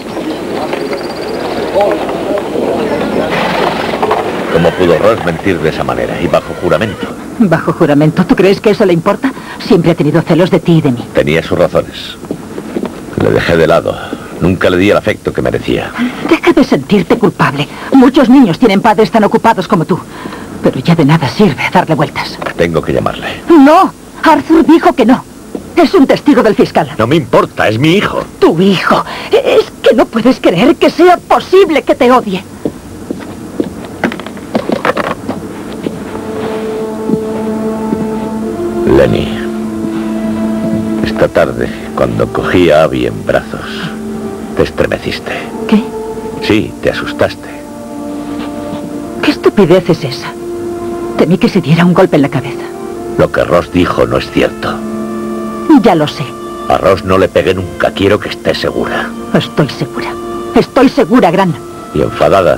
¿Cómo pudo Ross mentir de esa manera y bajo juramento? Bajo juramento, ¿tú crees que eso le importa? Siempre ha tenido celos de ti y de mí. Tenía sus razones. Le dejé de lado. Nunca le di el afecto que merecía. Deja de sentirte culpable. Muchos niños tienen padres tan ocupados como tú. Pero ya de nada sirve darle vueltas. Tengo que llamarle. No, Arthur dijo que no. Es un testigo del fiscal. No me importa, es mi hijo. Tu hijo. Es que no puedes creer que sea posible que te odie. Lenny, esta tarde, cuando cogí a Abby en brazos, te estremeciste. ¿Qué? Sí, te asustaste. ¿Qué estupidez es esa? Temí que se diera un golpe en la cabeza. Lo que Ross dijo no es cierto. Ya lo sé. A Ross no le pegué nunca, quiero que estés segura. Estoy segura. Estoy segura, Gran. ¿Y enfadada?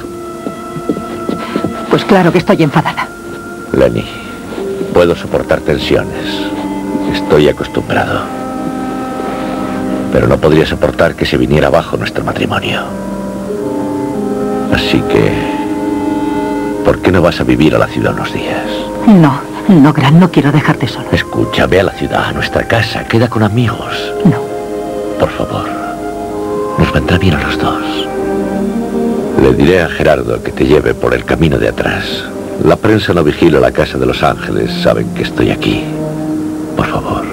Pues claro que estoy enfadada. Lenny, puedo soportar tensiones. Estoy acostumbrado. Pero no podría soportar que se viniera abajo nuestro matrimonio. Así que... ¿por qué no vas a vivir a la ciudad unos días? No, no, Gran, no quiero dejarte solo. Escucha, ve a la ciudad, a nuestra casa, queda con amigos. No. Por favor, nos vendrá bien a los dos. Le diré a Gerardo que te lleve por el camino de atrás. La prensa no vigila la casa de Los Ángeles, saben que estoy aquí. Por favor.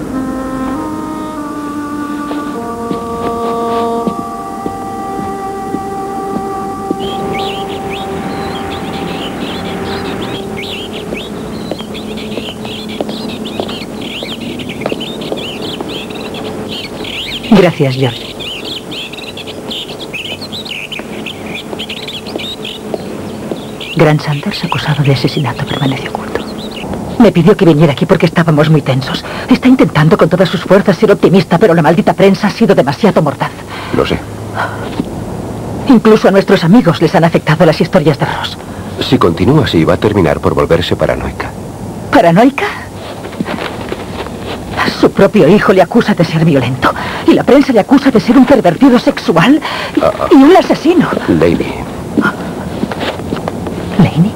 Gracias, George. Grant Sanders, acusado de asesinato, permaneció oculto. Me pidió que viniera aquí porque estábamos muy tensos. Está intentando con todas sus fuerzas ser optimista, pero la maldita prensa ha sido demasiado mordaz. Lo sé. Incluso a nuestros amigos les han afectado las historias de Ross. Si continúa así, va a terminar por volverse paranoica. ¿Paranoica? Su propio hijo le acusa de ser violento. Y la prensa le acusa de ser un pervertido sexual y, uh, y un asesino. Lainey. ¿Lainey?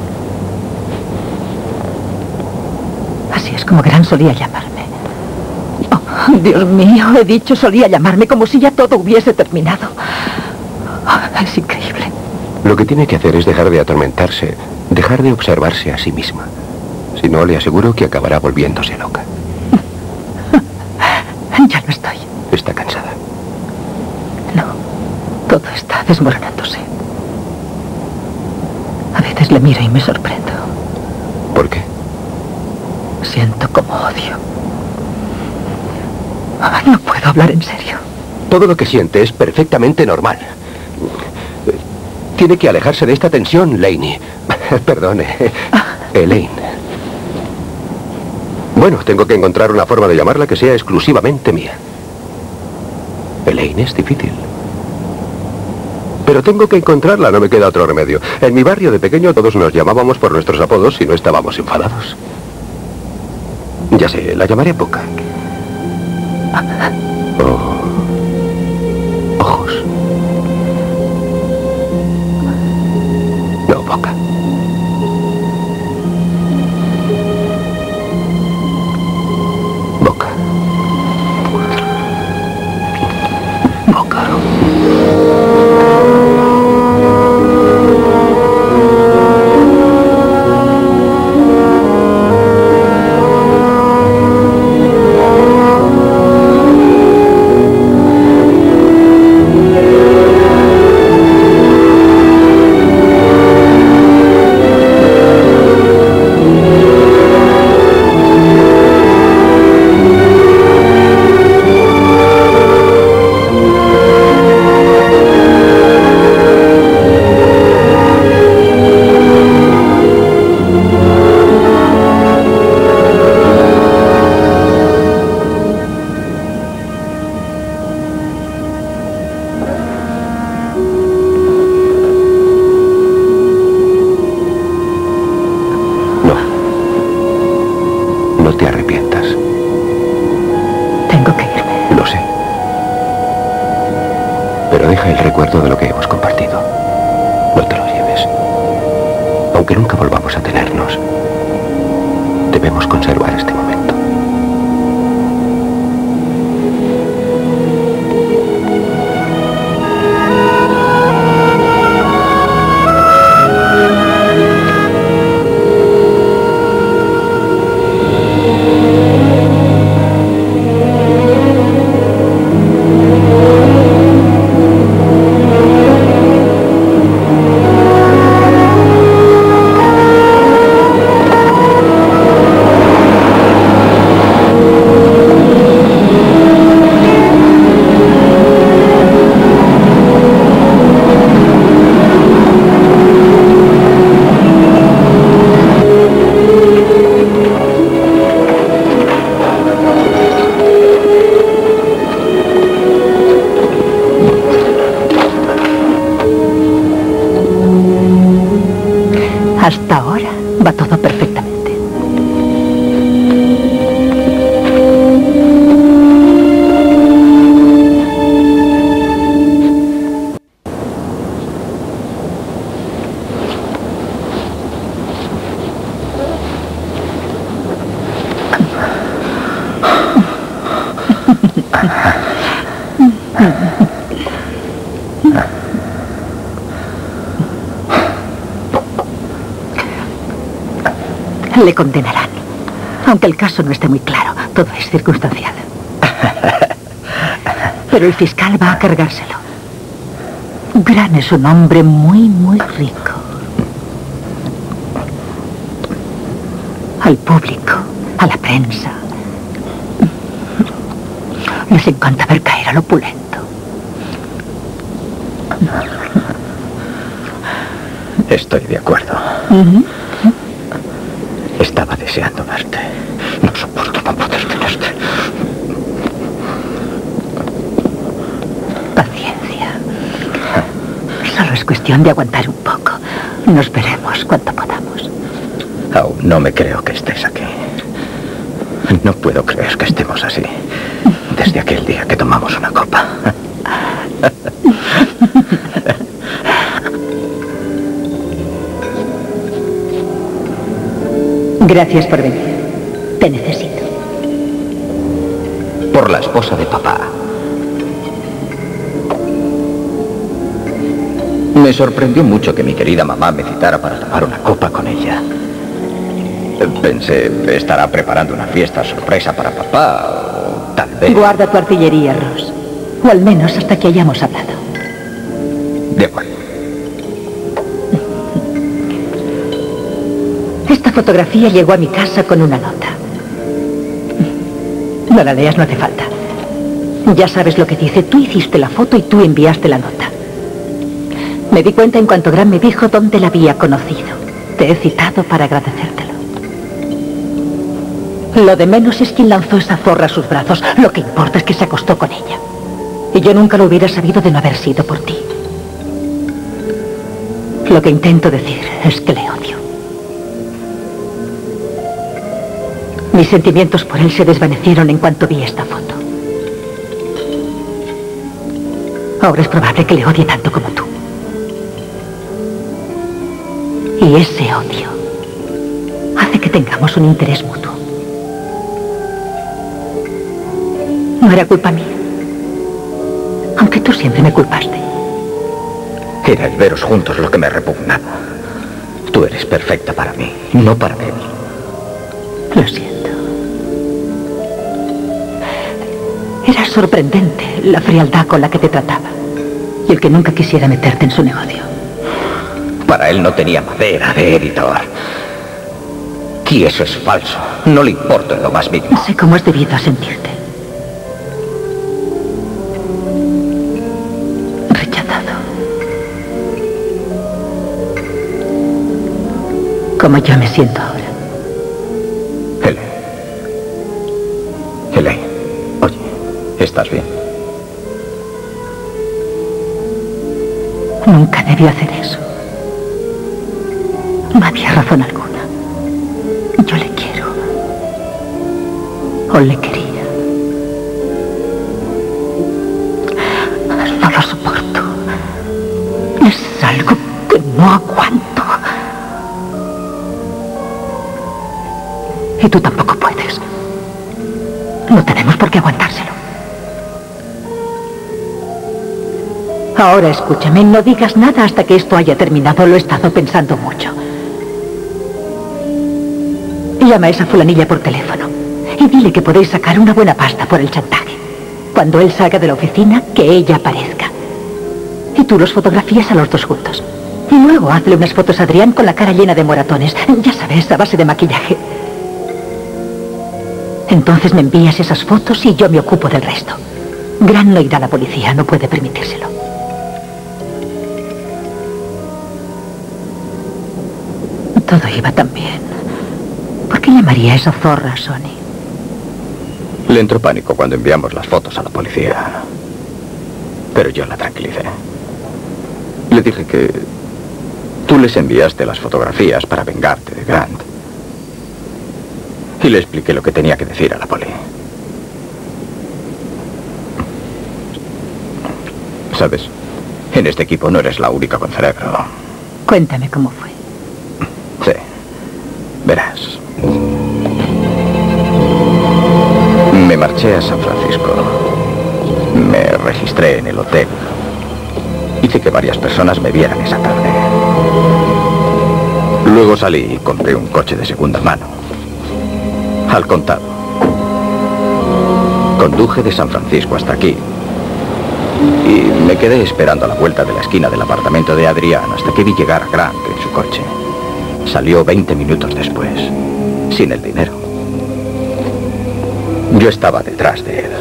Así es como Grant solía llamarme. Oh, Dios mío, he dicho solía llamarme como si ya todo hubiese terminado. Oh, es increíble. Lo que tiene que hacer es dejar de atormentarse, dejar de observarse a sí misma. Si no, le aseguro que acabará volviéndose loca. Ya lo estoy. Está cansada. No, todo está desmoronándose. A veces le miro y me sorprendo. ¿Por qué? Siento como odio. No puedo hablar en serio. Todo lo que siente es perfectamente normal. Tiene que alejarse de esta tensión, Lainey. Perdone, Elaine. Bueno, tengo que encontrar una forma de llamarla que sea exclusivamente mía. Elaine es difícil. Pero tengo que encontrarla, no me queda otro remedio. En mi barrio de pequeño todos nos llamábamos por nuestros apodos si no estábamos enfadados. Ya sé, la llamaré Boca. Oh. Ojos. No, Boca. Boca. Boca. Hasta ahora va todo perfectamente. Le condenarán, aunque el caso no esté muy claro. Todo es circunstancial. Pero el fiscal va a cargárselo. Grant es un hombre muy, muy rico. Al público, a la prensa, les encanta ver caer al opulento. Estoy de acuerdo. Uh-huh. Estaba deseando verte. No soporto no poder tenerte. Paciencia. Solo es cuestión de aguantar un poco. Nos veremos cuanto podamos. Aún no me creo que estés aquí. No puedo creer que estemos así. Desde aquel día que tomamos una copa. Gracias por venir. Te necesito. Por la esposa de papá. Me sorprendió mucho que mi querida mamá me citara para tomar una copa con ella. Pensé, estará preparando una fiesta sorpresa para papá, o tal vez... Guarda tu artillería, Ross. O al menos hasta que hayamos hablado. De acuerdo. Esta fotografía llegó a mi casa con una nota. No la leas, no hace falta. Ya sabes lo que dice. Tú hiciste la foto y tú enviaste la nota. Me di cuenta en cuanto Grant me dijo dónde la había conocido. Te he citado para agradecértelo. Lo de menos es quien lanzó esa zorra a sus brazos. Lo que importa es que se acostó con ella. Y yo nunca lo hubiera sabido de no haber sido por ti. Lo que intento decir es que le odio. Mis sentimientos por él se desvanecieron en cuanto vi esta foto. Ahora es probable que le odie tanto como tú. Y ese odio hace que tengamos un interés mutuo. No era culpa mía. Aunque tú siempre me culpaste. Era el veros juntos lo que me repugnaba. Tú eres perfecta para mí, no para él. Lo siento. Era sorprendente la frialdad con la que te trataba. Y el que nunca quisiera meterte en su negocio. Para él no tenía madera de editor. Y eso es falso. No le importa en lo más mínimo. Sé cómo has debido a sentirte. Rechazado. Como yo me siento ahora. Elaine. Elaine. Oye, ¿estás bien? Nunca debió hacer eso. No había razón alguna. Yo le quiero. O le quería. No lo soporto. Es algo que no aguanto. Y tú tampoco puedes. No tenemos por qué aguantárselo. Ahora escúchame, no digas nada hasta que esto haya terminado. Lo he estado pensando mucho. Llama a esa fulanilla por teléfono y dile que podéis sacar una buena pasta por el chantaje. Cuando él salga de la oficina, que ella aparezca. Y tú los fotografías a los dos juntos. Y luego hazle unas fotos a Adrián con la cara llena de moratones. Ya sabes, a base de maquillaje. Entonces me envías esas fotos y yo me ocupo del resto. Grant no irá a la policía, no puede permitírselo. Todo iba tan bien. ¿Por qué llamaría a esa zorra, Sonny? Le entró pánico cuando enviamos las fotos a la policía. Pero yo la tranquilicé. Le dije que tú les enviaste las fotografías para vengarte de Grant. Y le expliqué lo que tenía que decir a la poli. ¿Sabes? En este equipo no eres la única con cerebro. Cuéntame cómo fue. Sí. Verás. Me marché a San Francisco. Me registré en el hotel. Hice que varias personas me vieran esa tarde. Luego salí y compré un coche de segunda mano. Al contado. Conduje de San Francisco hasta aquí. Y me quedé esperando a la vuelta de la esquina del apartamento de Adrián hasta que vi llegar a Grant en su coche. Salió veinte minutos después, sin el dinero. Yo estaba detrás de él.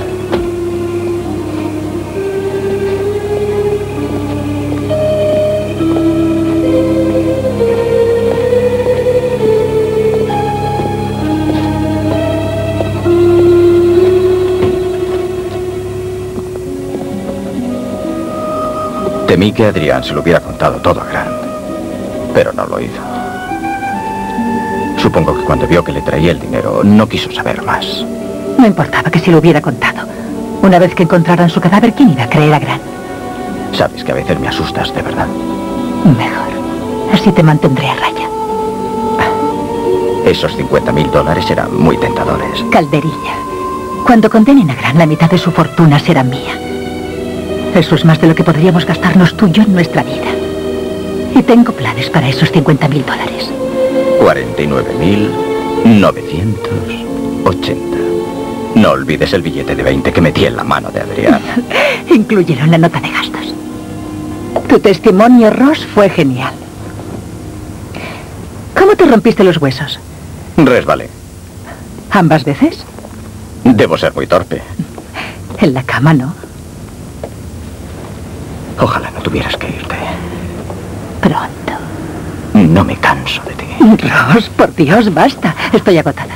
Temí que Adrián se lo hubiera contado todo a Grant, pero no lo hizo. Supongo que cuando vio que le traía el dinero, no quiso saber más. No importaba que se lo hubiera contado. Una vez que encontraran su cadáver, ¿quién iba a creer a Gran? Sabes que a veces me asustas, de verdad. Mejor. Así te mantendré a raya. Esos cincuenta mil dólares eran muy tentadores. Calderilla. Cuando condenen a Gran, la mitad de su fortuna será mía. Eso es más de lo que podríamos gastarnos tú y yo en nuestra vida. Y tengo planes para esos cincuenta mil dólares. cuarenta y nueve mil novecientos ochenta. No olvides el billete de veinte que metí en la mano de Adrián. Inclúyelo en la nota de gastos. Tu testimonio, Ross, fue genial. ¿Cómo te rompiste los huesos? Resbalé. ¿Ambas veces? Debo ser muy torpe. En la cama, ¿no? Ojalá no tuvieras que irte. Pronto. No me canso de ti. Ross, por Dios, basta. Estoy agotada.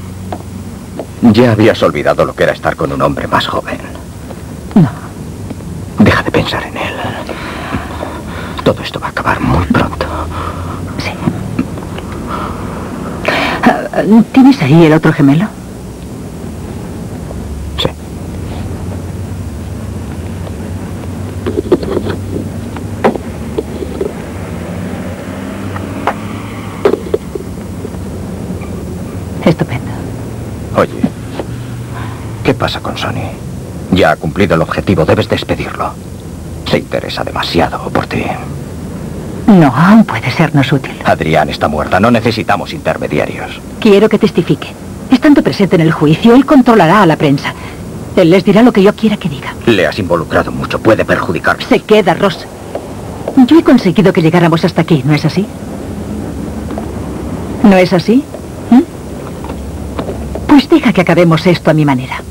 Ya habías olvidado lo que era estar con un hombre más joven. No. Deja de pensar en él. Todo esto va a acabar muy pronto. Sí. ¿Tienes ahí el otro gemelo? Sí. Estupendo. Oye, ¿qué pasa con Sonny? Ya ha cumplido el objetivo, debes despedirlo. Se interesa demasiado por ti. No, aún puede sernos útil. Adrián está muerta, no necesitamos intermediarios. Quiero que testifique. Estando presente en el juicio, él controlará a la prensa. Él les dirá lo que yo quiera que diga. Le has involucrado mucho, puede perjudicarme. Se queda, Ross. Yo he conseguido que llegáramos hasta aquí, ¿no es así? ¿No es así? ¿Mm? Pues deja que acabemos esto a mi manera.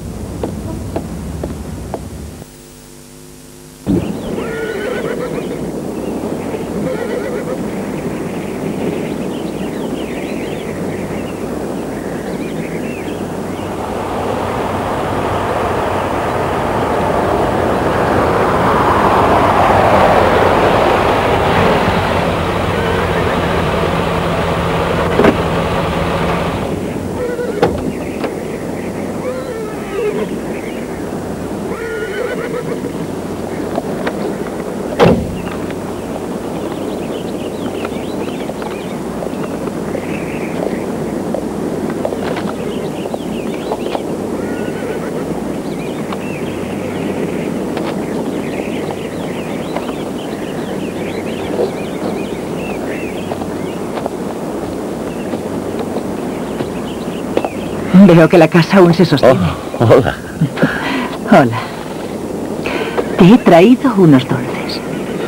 Veo que la casa aún se sostiene. Oh, hola. Hola. Te he traído unos dulces.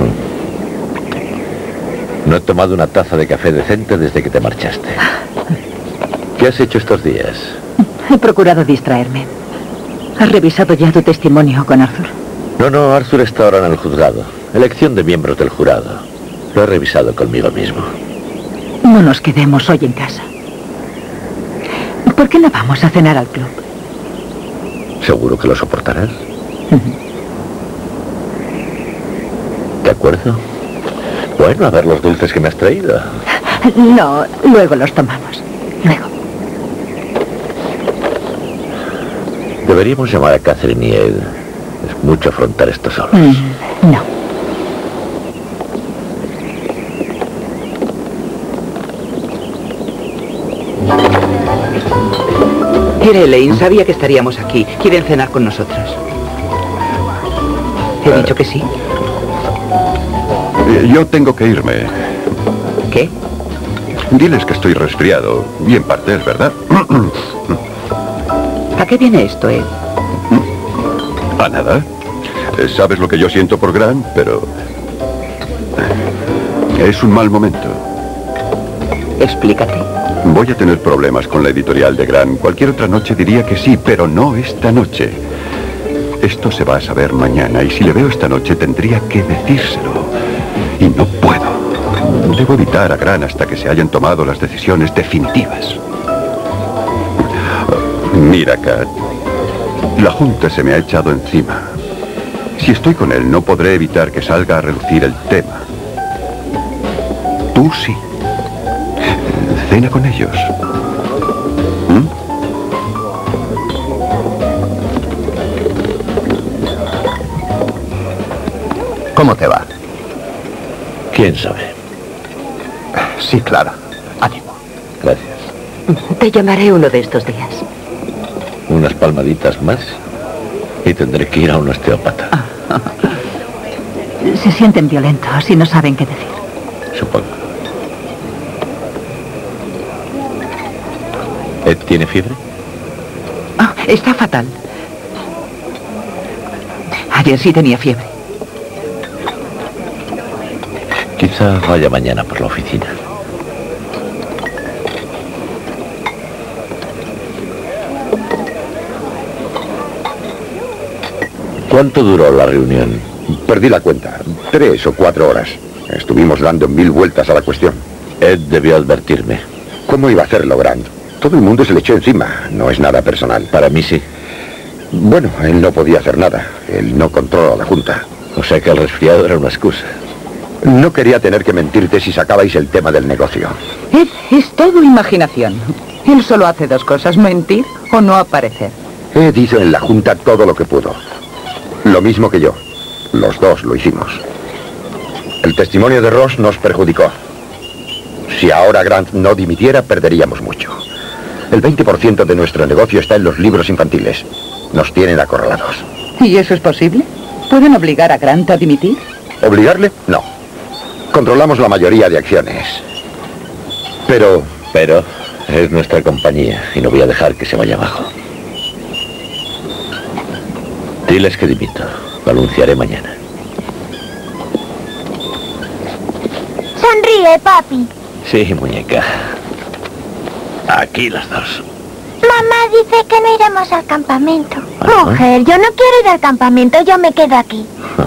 No he tomado una taza de café decente desde que te marchaste. ¿Qué has hecho estos días? He procurado distraerme. ¿Has revisado ya tu testimonio con Arthur? No, no, Arthur está ahora en el juzgado. Elección de miembros del jurado. Lo he revisado conmigo mismo. No nos quedemos hoy en casa. ¿Por qué no vamos a cenar al club? ¿Seguro que lo soportarás? ¿De acuerdo? Bueno, a ver los dulces que me has traído. No, luego los tomamos. Luego. Deberíamos llamar a Catherine y Ed. Es mucho afrontar esto solos. Mm, no. Era Elaine, sabía que estaríamos aquí. ¿Quieren cenar con nosotros? He dicho que sí. Eh, Yo tengo que irme. ¿Qué? Diles que estoy resfriado. Y en parte es verdad. ¿A qué viene esto, Ed? A nada. Eh, Sabes lo que yo siento por Gran, pero... es un mal momento. Explícate. Voy a tener problemas con la editorial de Gran. Cualquier otra noche diría que sí, pero no esta noche. Esto se va a saber mañana, y si le veo esta noche tendría que decírselo. Y no puedo. Debo evitar a Gran hasta que se hayan tomado las decisiones definitivas. Mira, Kat. La Junta se me ha echado encima. Si estoy con él, no podré evitar que salga a relucir el tema. Tú sí. Cena con ellos. ¿Mm? ¿Cómo te va? ¿Quién sabe? Sí, claro. Ánimo. Gracias. Te llamaré uno de estos días. Unas palmaditas más y tendré que ir a un osteópata. Se sienten violentos y no saben qué decir. Supongo. ¿Ed tiene fiebre? Ah, está fatal. Ayer sí tenía fiebre. Quizá vaya mañana por la oficina. ¿Cuánto duró la reunión? Perdí la cuenta. Tres o cuatro horas. Estuvimos dando mil vueltas a la cuestión. Ed debió advertirme. ¿Cómo iba a hacerlo, Grant? Todo el mundo se le echó encima. No es nada personal. Para mí sí. Bueno, él no podía hacer nada. Él no controla la Junta. O sea que el resfriado era una excusa. No quería tener que mentirte si sacabais el tema del negocio. Ed, es todo imaginación. Él solo hace dos cosas, mentir o no aparecer. Ed hizo en la Junta todo lo que pudo. Lo mismo que yo. Los dos lo hicimos. El testimonio de Ross nos perjudicó. Si ahora Grant no dimitiera, perderíamos mucho. El veinte por ciento de nuestro negocio está en los libros infantiles. Nos tienen acorralados. ¿Y eso es posible? ¿Pueden obligar a Grant a dimitir? ¿Obligarle? No. Controlamos la mayoría de acciones. Pero... Pero es nuestra compañía y no voy a dejar que se vaya abajo. Diles que dimito. Lo anunciaré mañana. Sonríe, papi. Sí, muñeca. Aquí las dos. Mamá dice que no iremos al campamento. ¿Ah? Mujer, yo no quiero ir al campamento, yo me quedo aquí.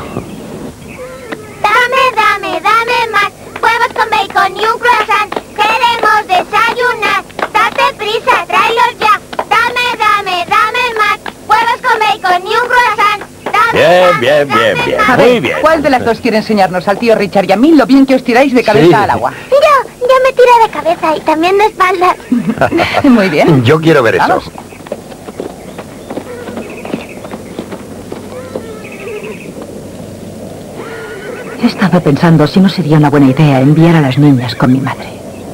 Dame, dame, dame más. Huevos con bacon y un croissant. Queremos desayunar. Date prisa, tráelos ya. Dame, dame, dame más. Huevos con bacon y un croissant. Dame, Bien, dame, bien, dame bien, bien. más. Muy bien. ¿Cuál de las dos quiere enseñarnos al tío Richard y a mí lo bien que os tiráis de cabeza Sí. al agua? Yo, yo me tiro de cabeza y también de espaldas. Muy bien. yo quiero ver Vamos. eso. He estado pensando si no sería una buena idea enviar a las niñas con mi madre.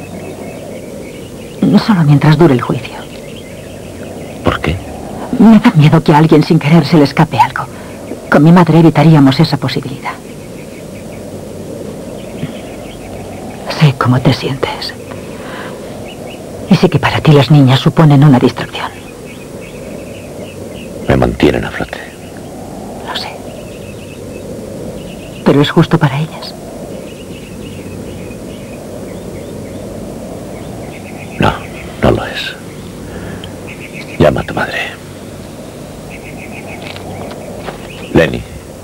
Solo mientras dure el juicio. ¿Por qué? Me da miedo que a alguien sin querer se le escape algo. Con mi madre evitaríamos esa posibilidad. Sé cómo te sientes. Y sé que para ti las niñas suponen una distracción. Me mantienen a flote. Lo sé. Pero es justo para ellas. No, no lo es. Llama a tu madre. Lenny.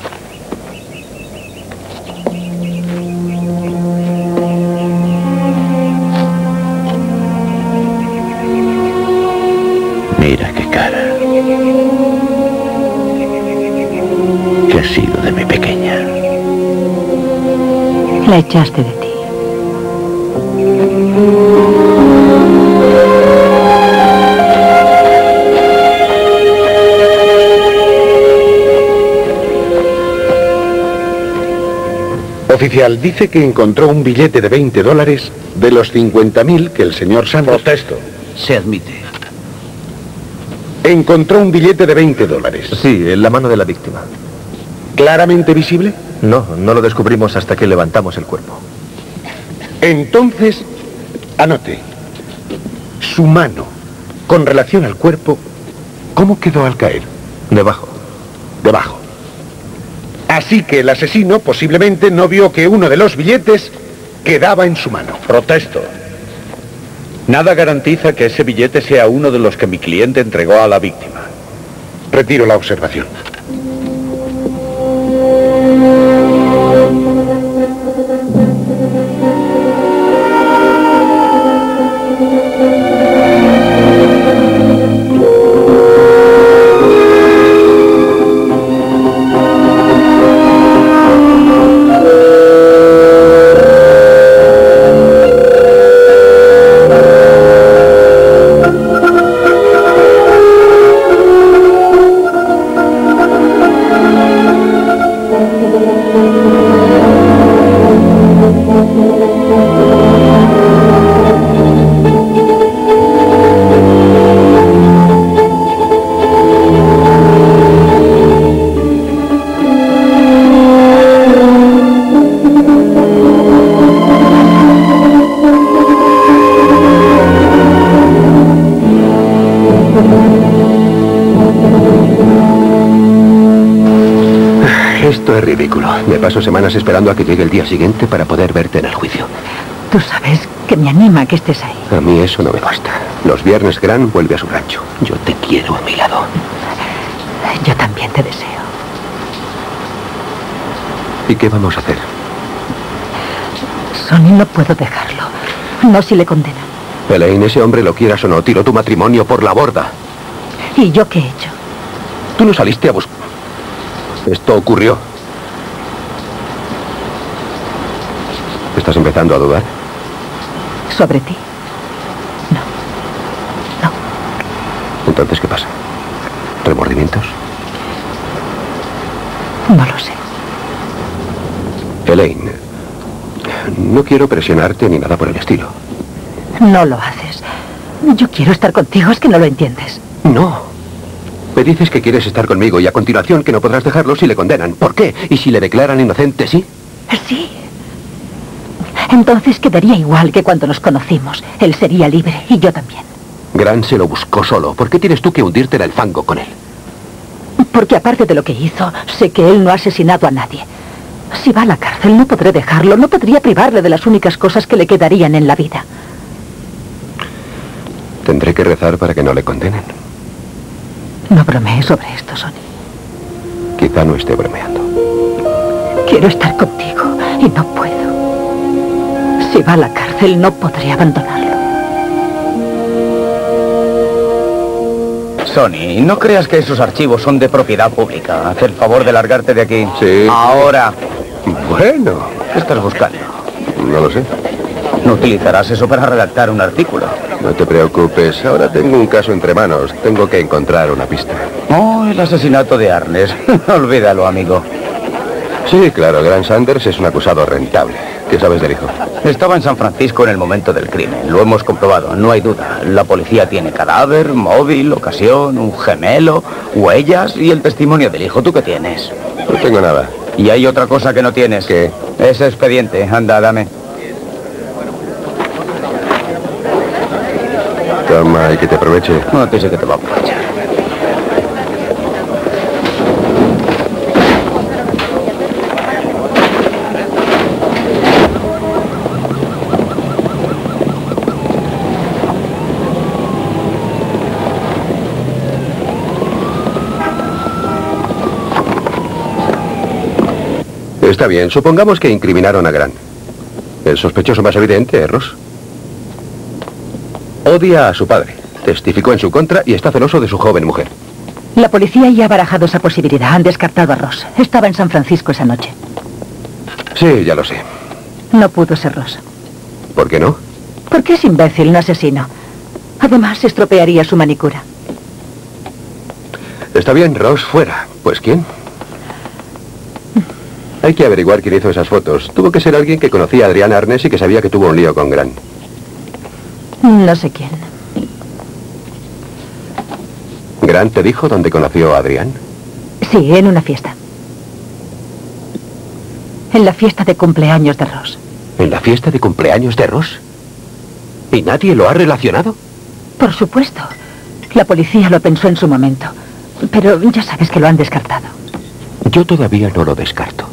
Mira qué cara. ¿Qué ha sido de mi pequeña? La echaste de ti. Oficial, dice que encontró un billete de veinte dólares de los cincuenta mil que el señor Sanders... Protesto. Se admite. Encontró un billete de veinte dólares. Sí, en la mano de la víctima. ¿Claramente visible? No, no lo descubrimos hasta que levantamos el cuerpo. Entonces, anote. Su mano, con relación al cuerpo, ¿cómo quedó al caer? Debajo. Debajo. Así que el asesino posiblemente no vio que uno de los billetes quedaba en su mano. Protesto. Nada garantiza que ese billete sea uno de los que mi cliente entregó a la víctima. Retiro la observación. Esto es ridículo. Me paso semanas esperando a que llegue el día siguiente para poder verte en el juicio. Tú sabes que me anima que estés ahí. A mí eso no me basta. Los viernes Grant vuelve a su rancho. Yo te quiero a mi lado. Yo también te deseo. ¿Y qué vamos a hacer? Sonny, no puedo dejarlo. No si le condenan. Elaine, ese hombre, lo quieras o no, tiró tu matrimonio por la borda. ¿Y yo qué he hecho? Tú no saliste a buscar. Esto ocurrió. ¿Estás empezando a dudar? ¿Sobre ti? No. No. Entonces, ¿qué pasa? ¿Remordimientos? No lo sé. Elaine, no quiero presionarte ni nada por el estilo. No lo haces. Yo quiero estar contigo, es que no lo entiendes. No. Me dices que quieres estar conmigo y a continuación que no podrás dejarlo si le condenan. ¿Por qué? ¿Y si le declaran inocente, sí? Sí. Entonces quedaría igual que cuando nos conocimos. Él sería libre y yo también. Grant se lo buscó solo. ¿Por qué tienes tú que hundirte en el fango con él? Porque aparte de lo que hizo, sé que él no ha asesinado a nadie. Si va a la cárcel no podré dejarlo. No podría privarle de las únicas cosas que le quedarían en la vida. Tendré que rezar para que no le condenen. No bromees sobre esto, Sonny. Quizá no esté bromeando. Quiero estar contigo y no puedo. Si va a la cárcel no podré abandonarlo. Sonny, no creas que esos archivos son de propiedad pública. Haz el favor de largarte de aquí. Sí. Ahora. Bueno. ¿Qué estás buscando? No lo sé. No utilizarás eso para redactar un artículo. No te preocupes, ahora tengo un caso entre manos. Tengo que encontrar una pista. Oh, el asesinato de Arnes. Olvídalo, amigo. Sí, claro, Grant Sanders es un acusado rentable. ¿Qué sabes del hijo? Estaba en San Francisco en el momento del crimen. Lo hemos comprobado, no hay duda. La policía tiene cadáver, móvil, ocasión, un gemelo, huellas y el testimonio del hijo. ¿Tú qué tienes? No tengo nada. Y hay otra cosa que no tienes. ¿Qué? Ese expediente. Anda, dame. Toma, y que te aproveche. No te sé que te va a aprovechar. Está bien, supongamos que incriminaron a Grant. El sospechoso más evidente es Ross. Odia a su padre, testificó en su contra y está celoso de su joven mujer. La policía ya ha barajado esa posibilidad. Han descartado a Ross. Estaba en San Francisco esa noche. Sí, ya lo sé. No pudo ser Ross. ¿Por qué no? Porque es imbécil, no asesino. Además, estropearía su manicura. Está bien, Ross fuera. ¿Pues quién? Hay que averiguar quién hizo esas fotos. Tuvo que ser alguien que conocía a Adrian Arnes y que sabía que tuvo un lío con Grant. No sé quién. ¿Grant te dijo dónde conoció a Adrian? Sí, en una fiesta. En la fiesta de cumpleaños de Ross. ¿En la fiesta de cumpleaños de Ross? ¿Y nadie lo ha relacionado? Por supuesto. La policía lo pensó en su momento. Pero ya sabes que lo han descartado. Yo todavía no lo descarto.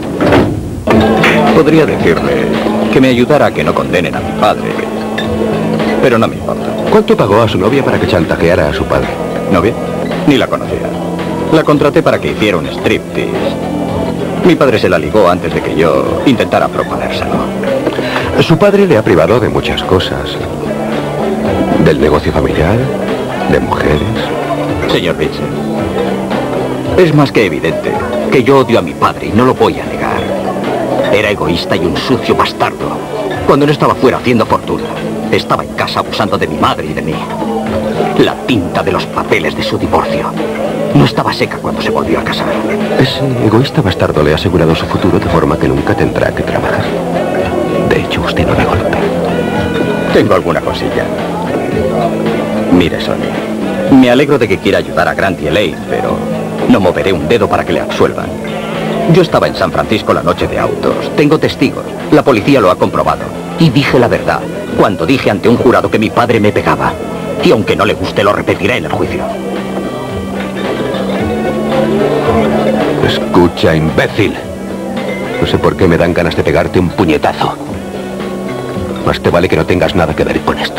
Podría decirle que me ayudara a que no condenen a mi padre. pero no me importa. ¿Cuánto pagó a su novia para que chantajeara a su padre? ¿Novia? Ni la conocía. La contraté para que hiciera un striptease. Mi padre se la ligó antes de que yo intentara proponérselo. Su padre le ha privado de muchas cosas. Del negocio familiar, de mujeres. Señor Vincent, es más que evidente que yo odio a mi padre y no lo voy a negar. Era egoísta y un sucio bastardo. Cuando no estaba fuera haciendo fortuna, estaba en casa abusando de mi madre y de mí. La tinta de los papeles de su divorcio no estaba seca cuando se volvió a casar. Ese egoísta bastardo le ha asegurado su futuro de forma que nunca tendrá que trabajar. De hecho, usted no le golpea. Tengo alguna cosilla. Mire, Sonny, me alegro de que quiera ayudar a Grant y Elaine, pero no moveré un dedo para que le absuelvan. Yo estaba en San Francisco la noche de autos. Tengo testigos. La policía lo ha comprobado. Y dije la verdad cuando dije ante un jurado que mi padre me pegaba. Y aunque no le guste, lo repetiré en el juicio. Escucha, imbécil. No sé por qué me dan ganas de pegarte un puñetazo. Más te vale que no tengas nada que ver con esto.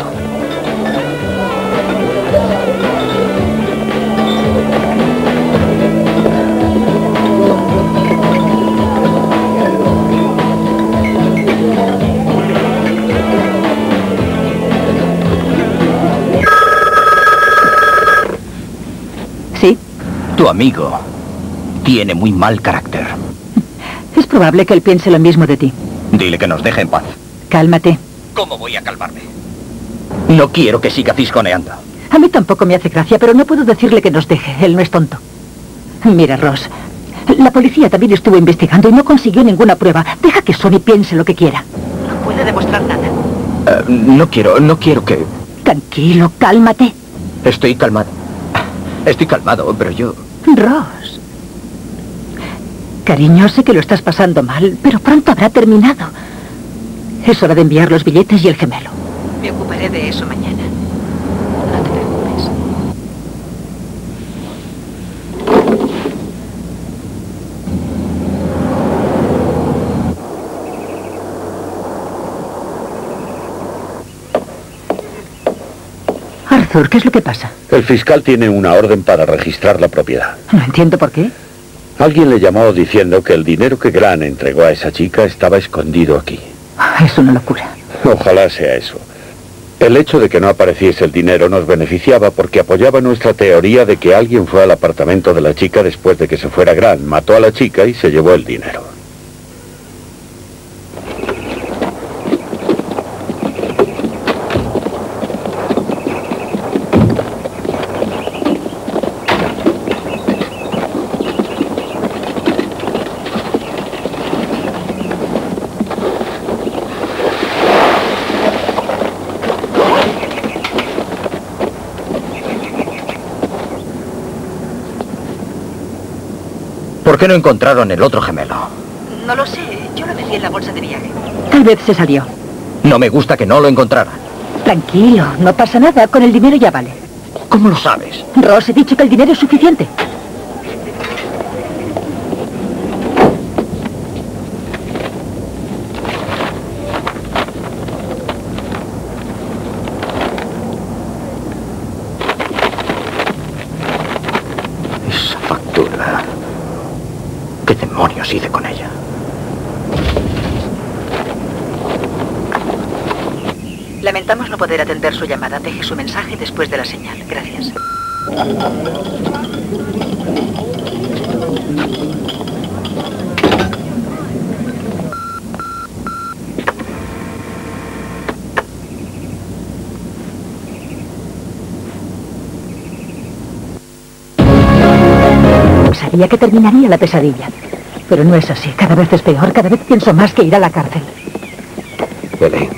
¿Sí? Tu amigo tiene muy mal carácter. Es probable que él piense lo mismo de ti. Dile que nos deje en paz. Cálmate. ¿Cómo voy a calmarme? No quiero que siga fisgoneando. A mí tampoco me hace gracia, pero no puedo decirle que nos deje. Él no es tonto. Mira, Ross, la policía también estuvo investigando y no consiguió ninguna prueba. Deja que Sonny piense lo que quiera. No puede demostrar nada. Uh, no quiero, no quiero que... Tranquilo, cálmate. Estoy calmado. Estoy calmado, pero yo... Ross. Cariño, sé que lo estás pasando mal, pero pronto habrá terminado. Es hora de enviar los billetes y el gemelo. Me ocuparé de eso mañana. No te preocupes. Arthur, ¿qué es lo que pasa? El fiscal tiene una orden para registrar la propiedad. No entiendo por qué. Alguien le llamó diciendo que el dinero que Grant entregó a esa chica estaba escondido aquí. Es una locura. Ojalá sea eso. El hecho de que no apareciese el dinero nos beneficiaba porque apoyaba nuestra teoría de que alguien fue al apartamento de la chica después de que se fuera Grant, mató a la chica y se llevó el dinero. ¿Por qué no encontraron el otro gemelo? No lo sé, yo lo metí en la bolsa de viaje. Tal vez se salió. No me gusta que no lo encontraran. Tranquilo, no pasa nada, con el dinero ya vale. ¿Cómo lo sabes? Ross, he dicho que el dinero es suficiente. Esa factura... ¿Qué demonios hice con ella? Lamentamos no poder atender su llamada. Deje su mensaje después de la señal. Gracias. Sabía que terminaría la pesadilla. Pero no es así. Cada vez es peor. Cada vez pienso más que ir a la cárcel. Elaine,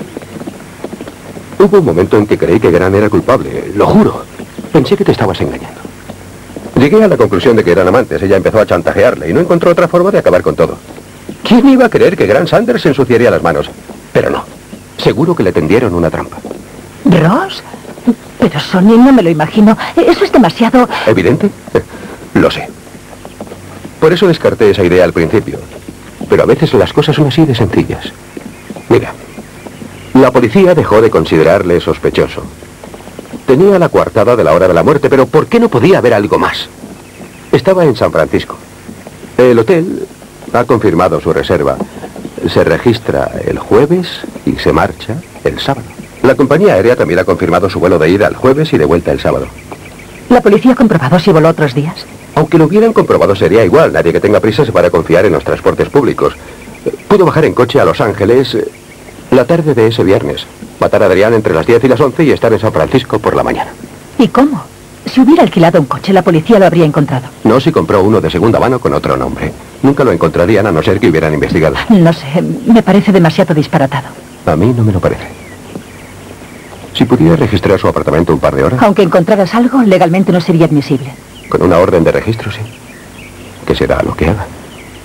hubo un momento en que creí que Grant era culpable. Lo juro. Pensé que te estabas engañando. Llegué a la conclusión de que eran amantes. Ella empezó a chantajearle y no encontró otra forma de acabar con todo. ¿Quién iba a creer que Grant Sanders se ensuciaría las manos? Pero no. Seguro que le tendieron una trampa. ¿Ross? Pero Sonny, no me lo imagino. Eso es demasiado... ¿Evidente? Lo sé. Por eso descarté esa idea al principio. Pero a veces las cosas son así de sencillas. Mira, La policía dejó de considerarle sospechoso. Tenía la coartada de la hora de la muerte, pero ¿por qué no podía haber algo más? Estaba en San Francisco. El hotel ha confirmado su reserva. Se registra el jueves y se marcha el sábado. La compañía aérea también ha confirmado su vuelo de ida el jueves y de vuelta el sábado. ¿La policía ha comprobado si voló otros días? Aunque lo hubieran comprobado sería igual. Nadie que tenga prisa se va a confiar en los transportes públicos. Pudo bajar en coche a Los Ángeles la tarde de ese viernes. Matar a Adrián entre las diez y las once y estar en San Francisco por la mañana. ¿Y cómo? Si hubiera alquilado un coche, la policía lo habría encontrado. No si compró uno de segunda mano con otro nombre. Nunca lo encontrarían a no ser que hubieran investigado. No sé, me parece demasiado disparatado. A mí no me lo parece. Si pudiera registrar su apartamento un par de horas... Aunque encontraras algo, legalmente no sería admisible. Con una orden de registro, sí. ¿Qué será lo que haga?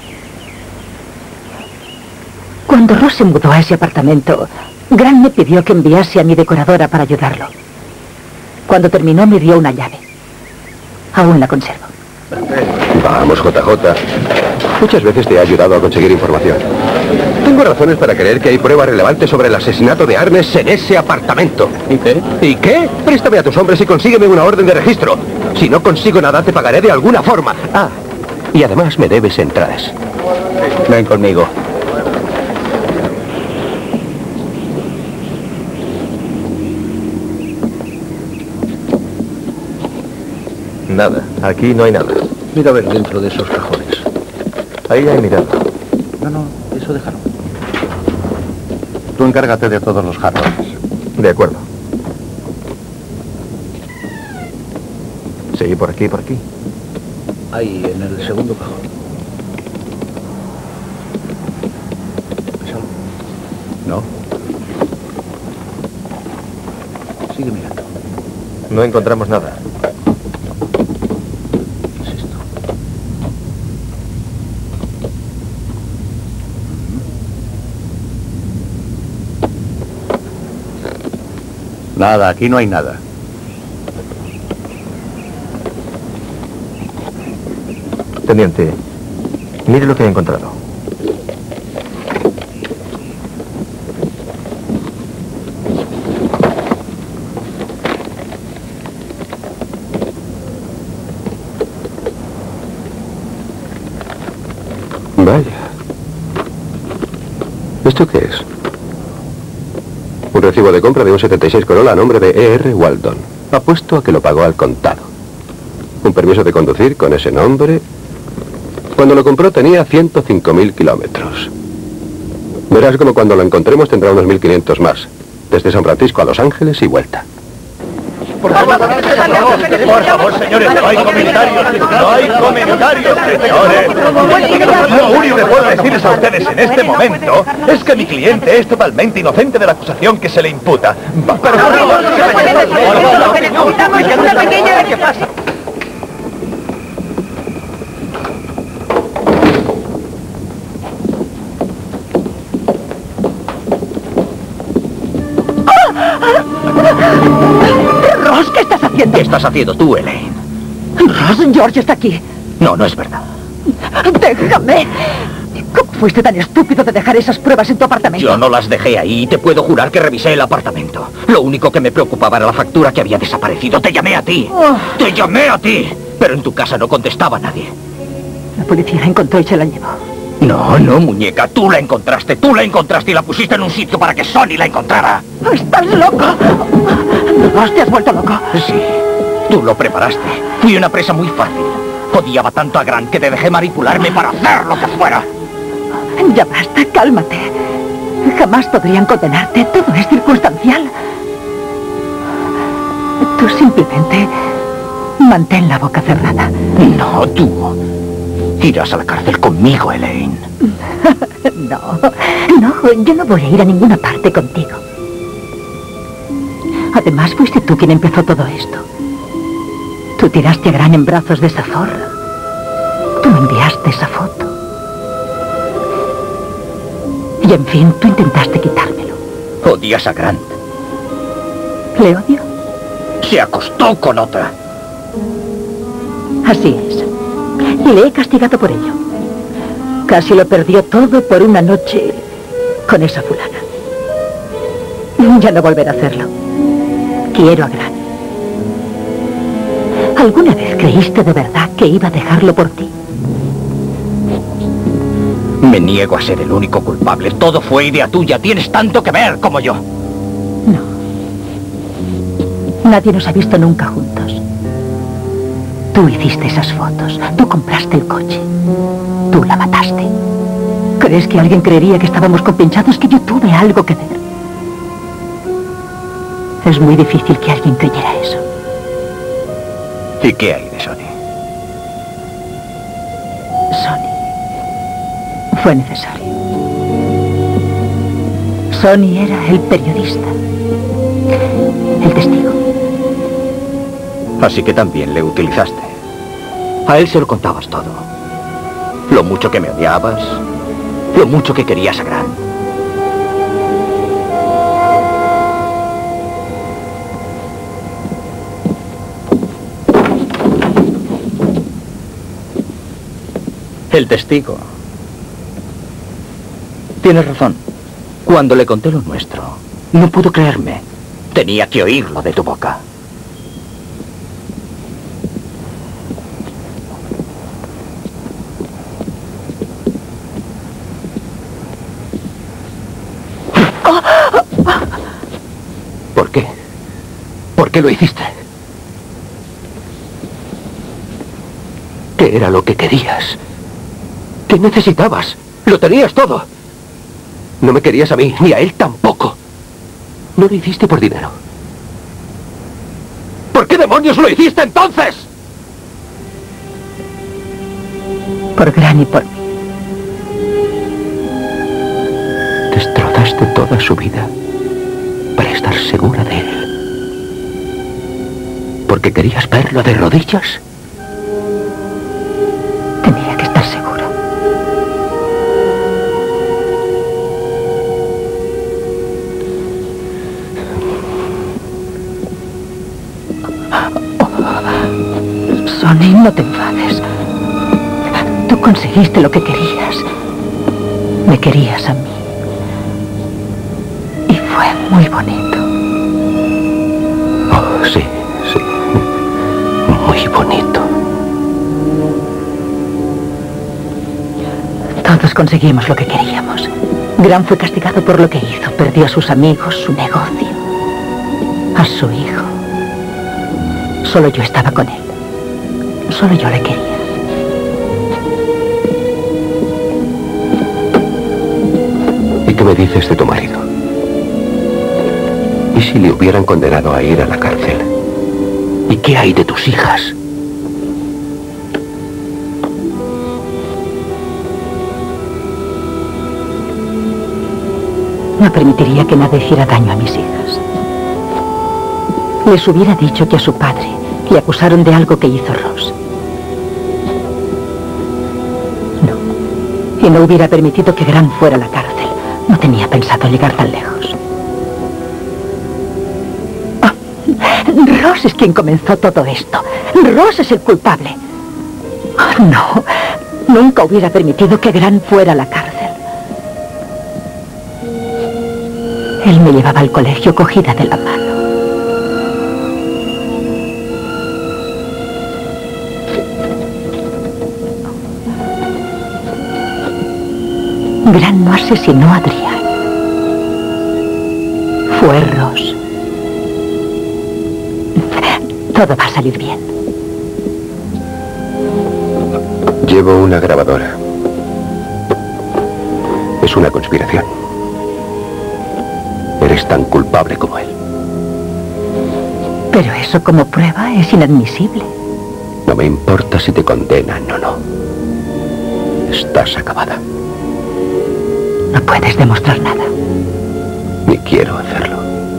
Cuando Ross se mudó a ese apartamento, Grant me pidió que enviase a mi decoradora para ayudarlo. Cuando terminó me dio una llave. Aún la conservo. Vamos, J J. Muchas veces te he ayudado a conseguir información. Tengo razones para creer que hay pruebas relevantes sobre el asesinato de Arnes en ese apartamento. ¿Y qué? ¿Y qué? Préstame a tus hombres y consígueme una orden de registro. Si no consigo nada, te pagaré de alguna forma. Ah, y además me debes entradas. Ven conmigo. Nada, aquí no hay nada. Mira a ver dentro de esos cajones. Ahí hay mirado. No, no, eso déjalo. Tú encárgate de todos los jarrones. De acuerdo. Sí, por aquí, por aquí. Ahí, en el segundo cajón. No. Sigue mirando. No encontramos nada. Nada, aquí no hay nada. Teniente, mire lo que he encontrado. Vaya. ¿Esto qué es? Un recibo de compra de un setenta y seis Corolla a nombre de E R Waldon. Apuesto a que lo pagó al contado. Un permiso de conducir con ese nombre. Cuando lo compró tenía ciento cinco mil kilómetros. Verás como cuando lo encontremos tendrá unos mil quinientos más. Desde San Francisco a Los Ángeles y vuelta. Por favor, por favor, señores, no hay comentarios, no hay comentarios, señores. Lo único que puedo decirles a ustedes en este momento es que mi cliente es totalmente inocente de la acusación que se le imputa. Va, por favor, una pequeña... ¿Qué pasa? Ross, ¿qué estás haciendo? ¿Qué estás haciendo tú, Elaine? Ross, George está aquí. No, no es verdad. ¡Déjame! ¿Cómo fuiste tan estúpido de dejar esas pruebas en tu apartamento? Yo no las dejé ahí y te puedo jurar que revisé el apartamento. Lo único que me preocupaba era la factura que había desaparecido. Te llamé a ti. Oh. ¡Te llamé a ti! Pero en tu casa no contestaba nadie. La policía la encontró y se la llevó. No, no, muñeca. Tú la encontraste. Tú la encontraste y la pusiste en un sitio para que Sonny la encontrara. ¡Estás loco! Ross, ¿te has vuelto loco? Sí. Tú lo preparaste. Fui una presa muy fácil. Odiaba tanto a Grant que te dejé manipularme para hacer lo que fuera. Ya basta, cálmate. Jamás podrían condenarte. Todo es circunstancial. Tú simplemente mantén la boca cerrada. No, tú irás a la cárcel conmigo, Elaine. No, no, yo no voy a ir a ninguna parte contigo. Además, fuiste tú quien empezó todo esto. Tú tiraste a Grant en brazos de esa zorra. Tú me enviaste esa foto. Y en fin, tú intentaste quitármelo. Odias a Grant. ¿Le odio? Se acostó con otra. Así es. Y le he castigado por ello. Casi lo perdió todo por una noche con esa fulana. Ya no volveré a hacerlo. Quiero a Grant. ¿Alguna vez creíste de verdad que iba a dejarlo por ti? Me niego a ser el único culpable. Todo fue idea tuya. Tienes tanto que ver como yo. No. Nadie nos ha visto nunca juntos. Tú hiciste esas fotos. Tú compraste el coche. Tú la mataste. ¿Crees que alguien creería que estábamos compinchados, que yo tuve algo que ver? Es muy difícil que alguien creyera eso. ¿Y qué hay de Sonny? Sonny. Fue necesario. Sonny era el periodista. El testigo. Así que también le utilizaste. A él se lo contabas todo. Lo mucho que me odiabas, lo mucho que querías a Grant. El testigo. Tienes razón. Cuando le conté lo nuestro, no pudo creerme. Tenía que oírlo de tu boca. ¿Por qué? ¿Por qué lo hiciste? ¿Qué era lo que querías? ¿Qué necesitabas? Lo tenías todo. No me querías a mí, ni a él tampoco. No lo hiciste por dinero. ¿Por qué demonios lo hiciste entonces? Por Grant y por mí. Destrozaste toda su vida para estar segura de él. ¿Porque querías verlo de rodillas? Tenía que estar segura. Sonny, no te enfades. Tú conseguiste lo que querías. Me querías a mí. Y fue muy bonito. Oh, sí, sí. Muy bonito. Todos conseguimos lo que queríamos. Grant fue castigado por lo que hizo. Perdió a sus amigos, su negocio, a su hijo. Solo yo estaba con él. Solo yo le quería. ¿Y qué me dices de tu marido? ¿Y si le hubieran condenado a ir a la cárcel? ¿Y qué hay de tus hijas? No permitiría que nadie hiciera daño a mis hijas. Les hubiera dicho que a su padre le acusaron de algo que hizo Ross. No. Y no hubiera permitido que Grant fuera a la cárcel. No tenía pensado llegar tan lejos. Oh, Ross es quien comenzó todo esto. Ross es el culpable. Oh, no. Nunca hubiera permitido que Grant fuera a la cárcel. Él me llevaba al colegio cogida de la mano. Grant no asesinó a Adrián. Fue Ross. Todo va a salir bien. Llevo una grabadora. Es una conspiración. Eres tan culpable como él. Pero eso como prueba es inadmisible. No me importa si te condenan o no. Estás acabada. No puedes demostrar nada. Ni quiero hacerlo.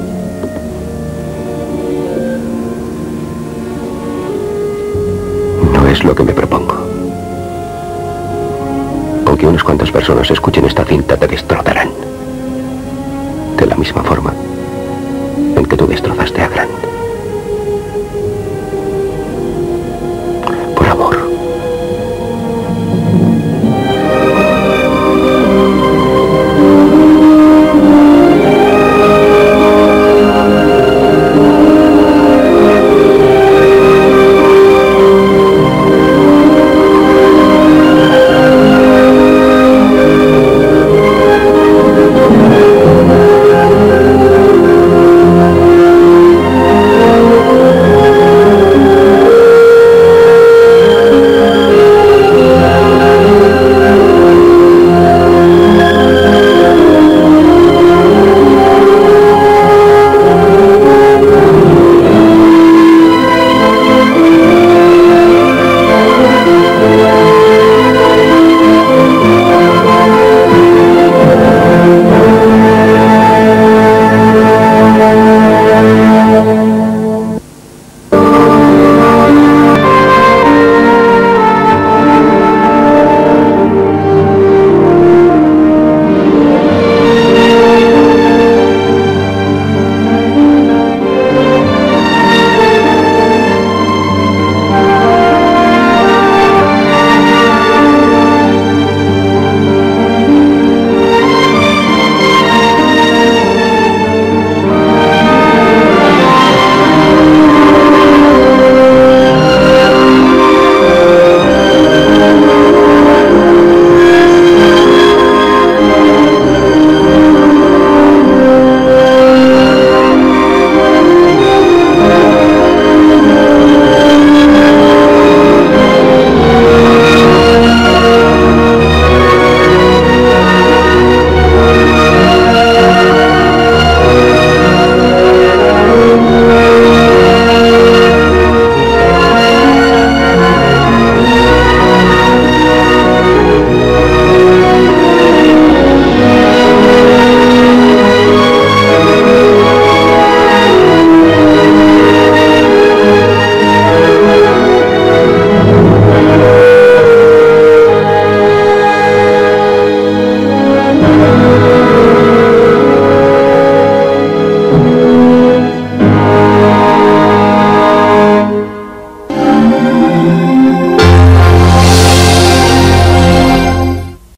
No es lo que me propongo. Con que unas cuantas personas escuchen esta cinta te destrozarán. De la misma forma en que tú destrozaste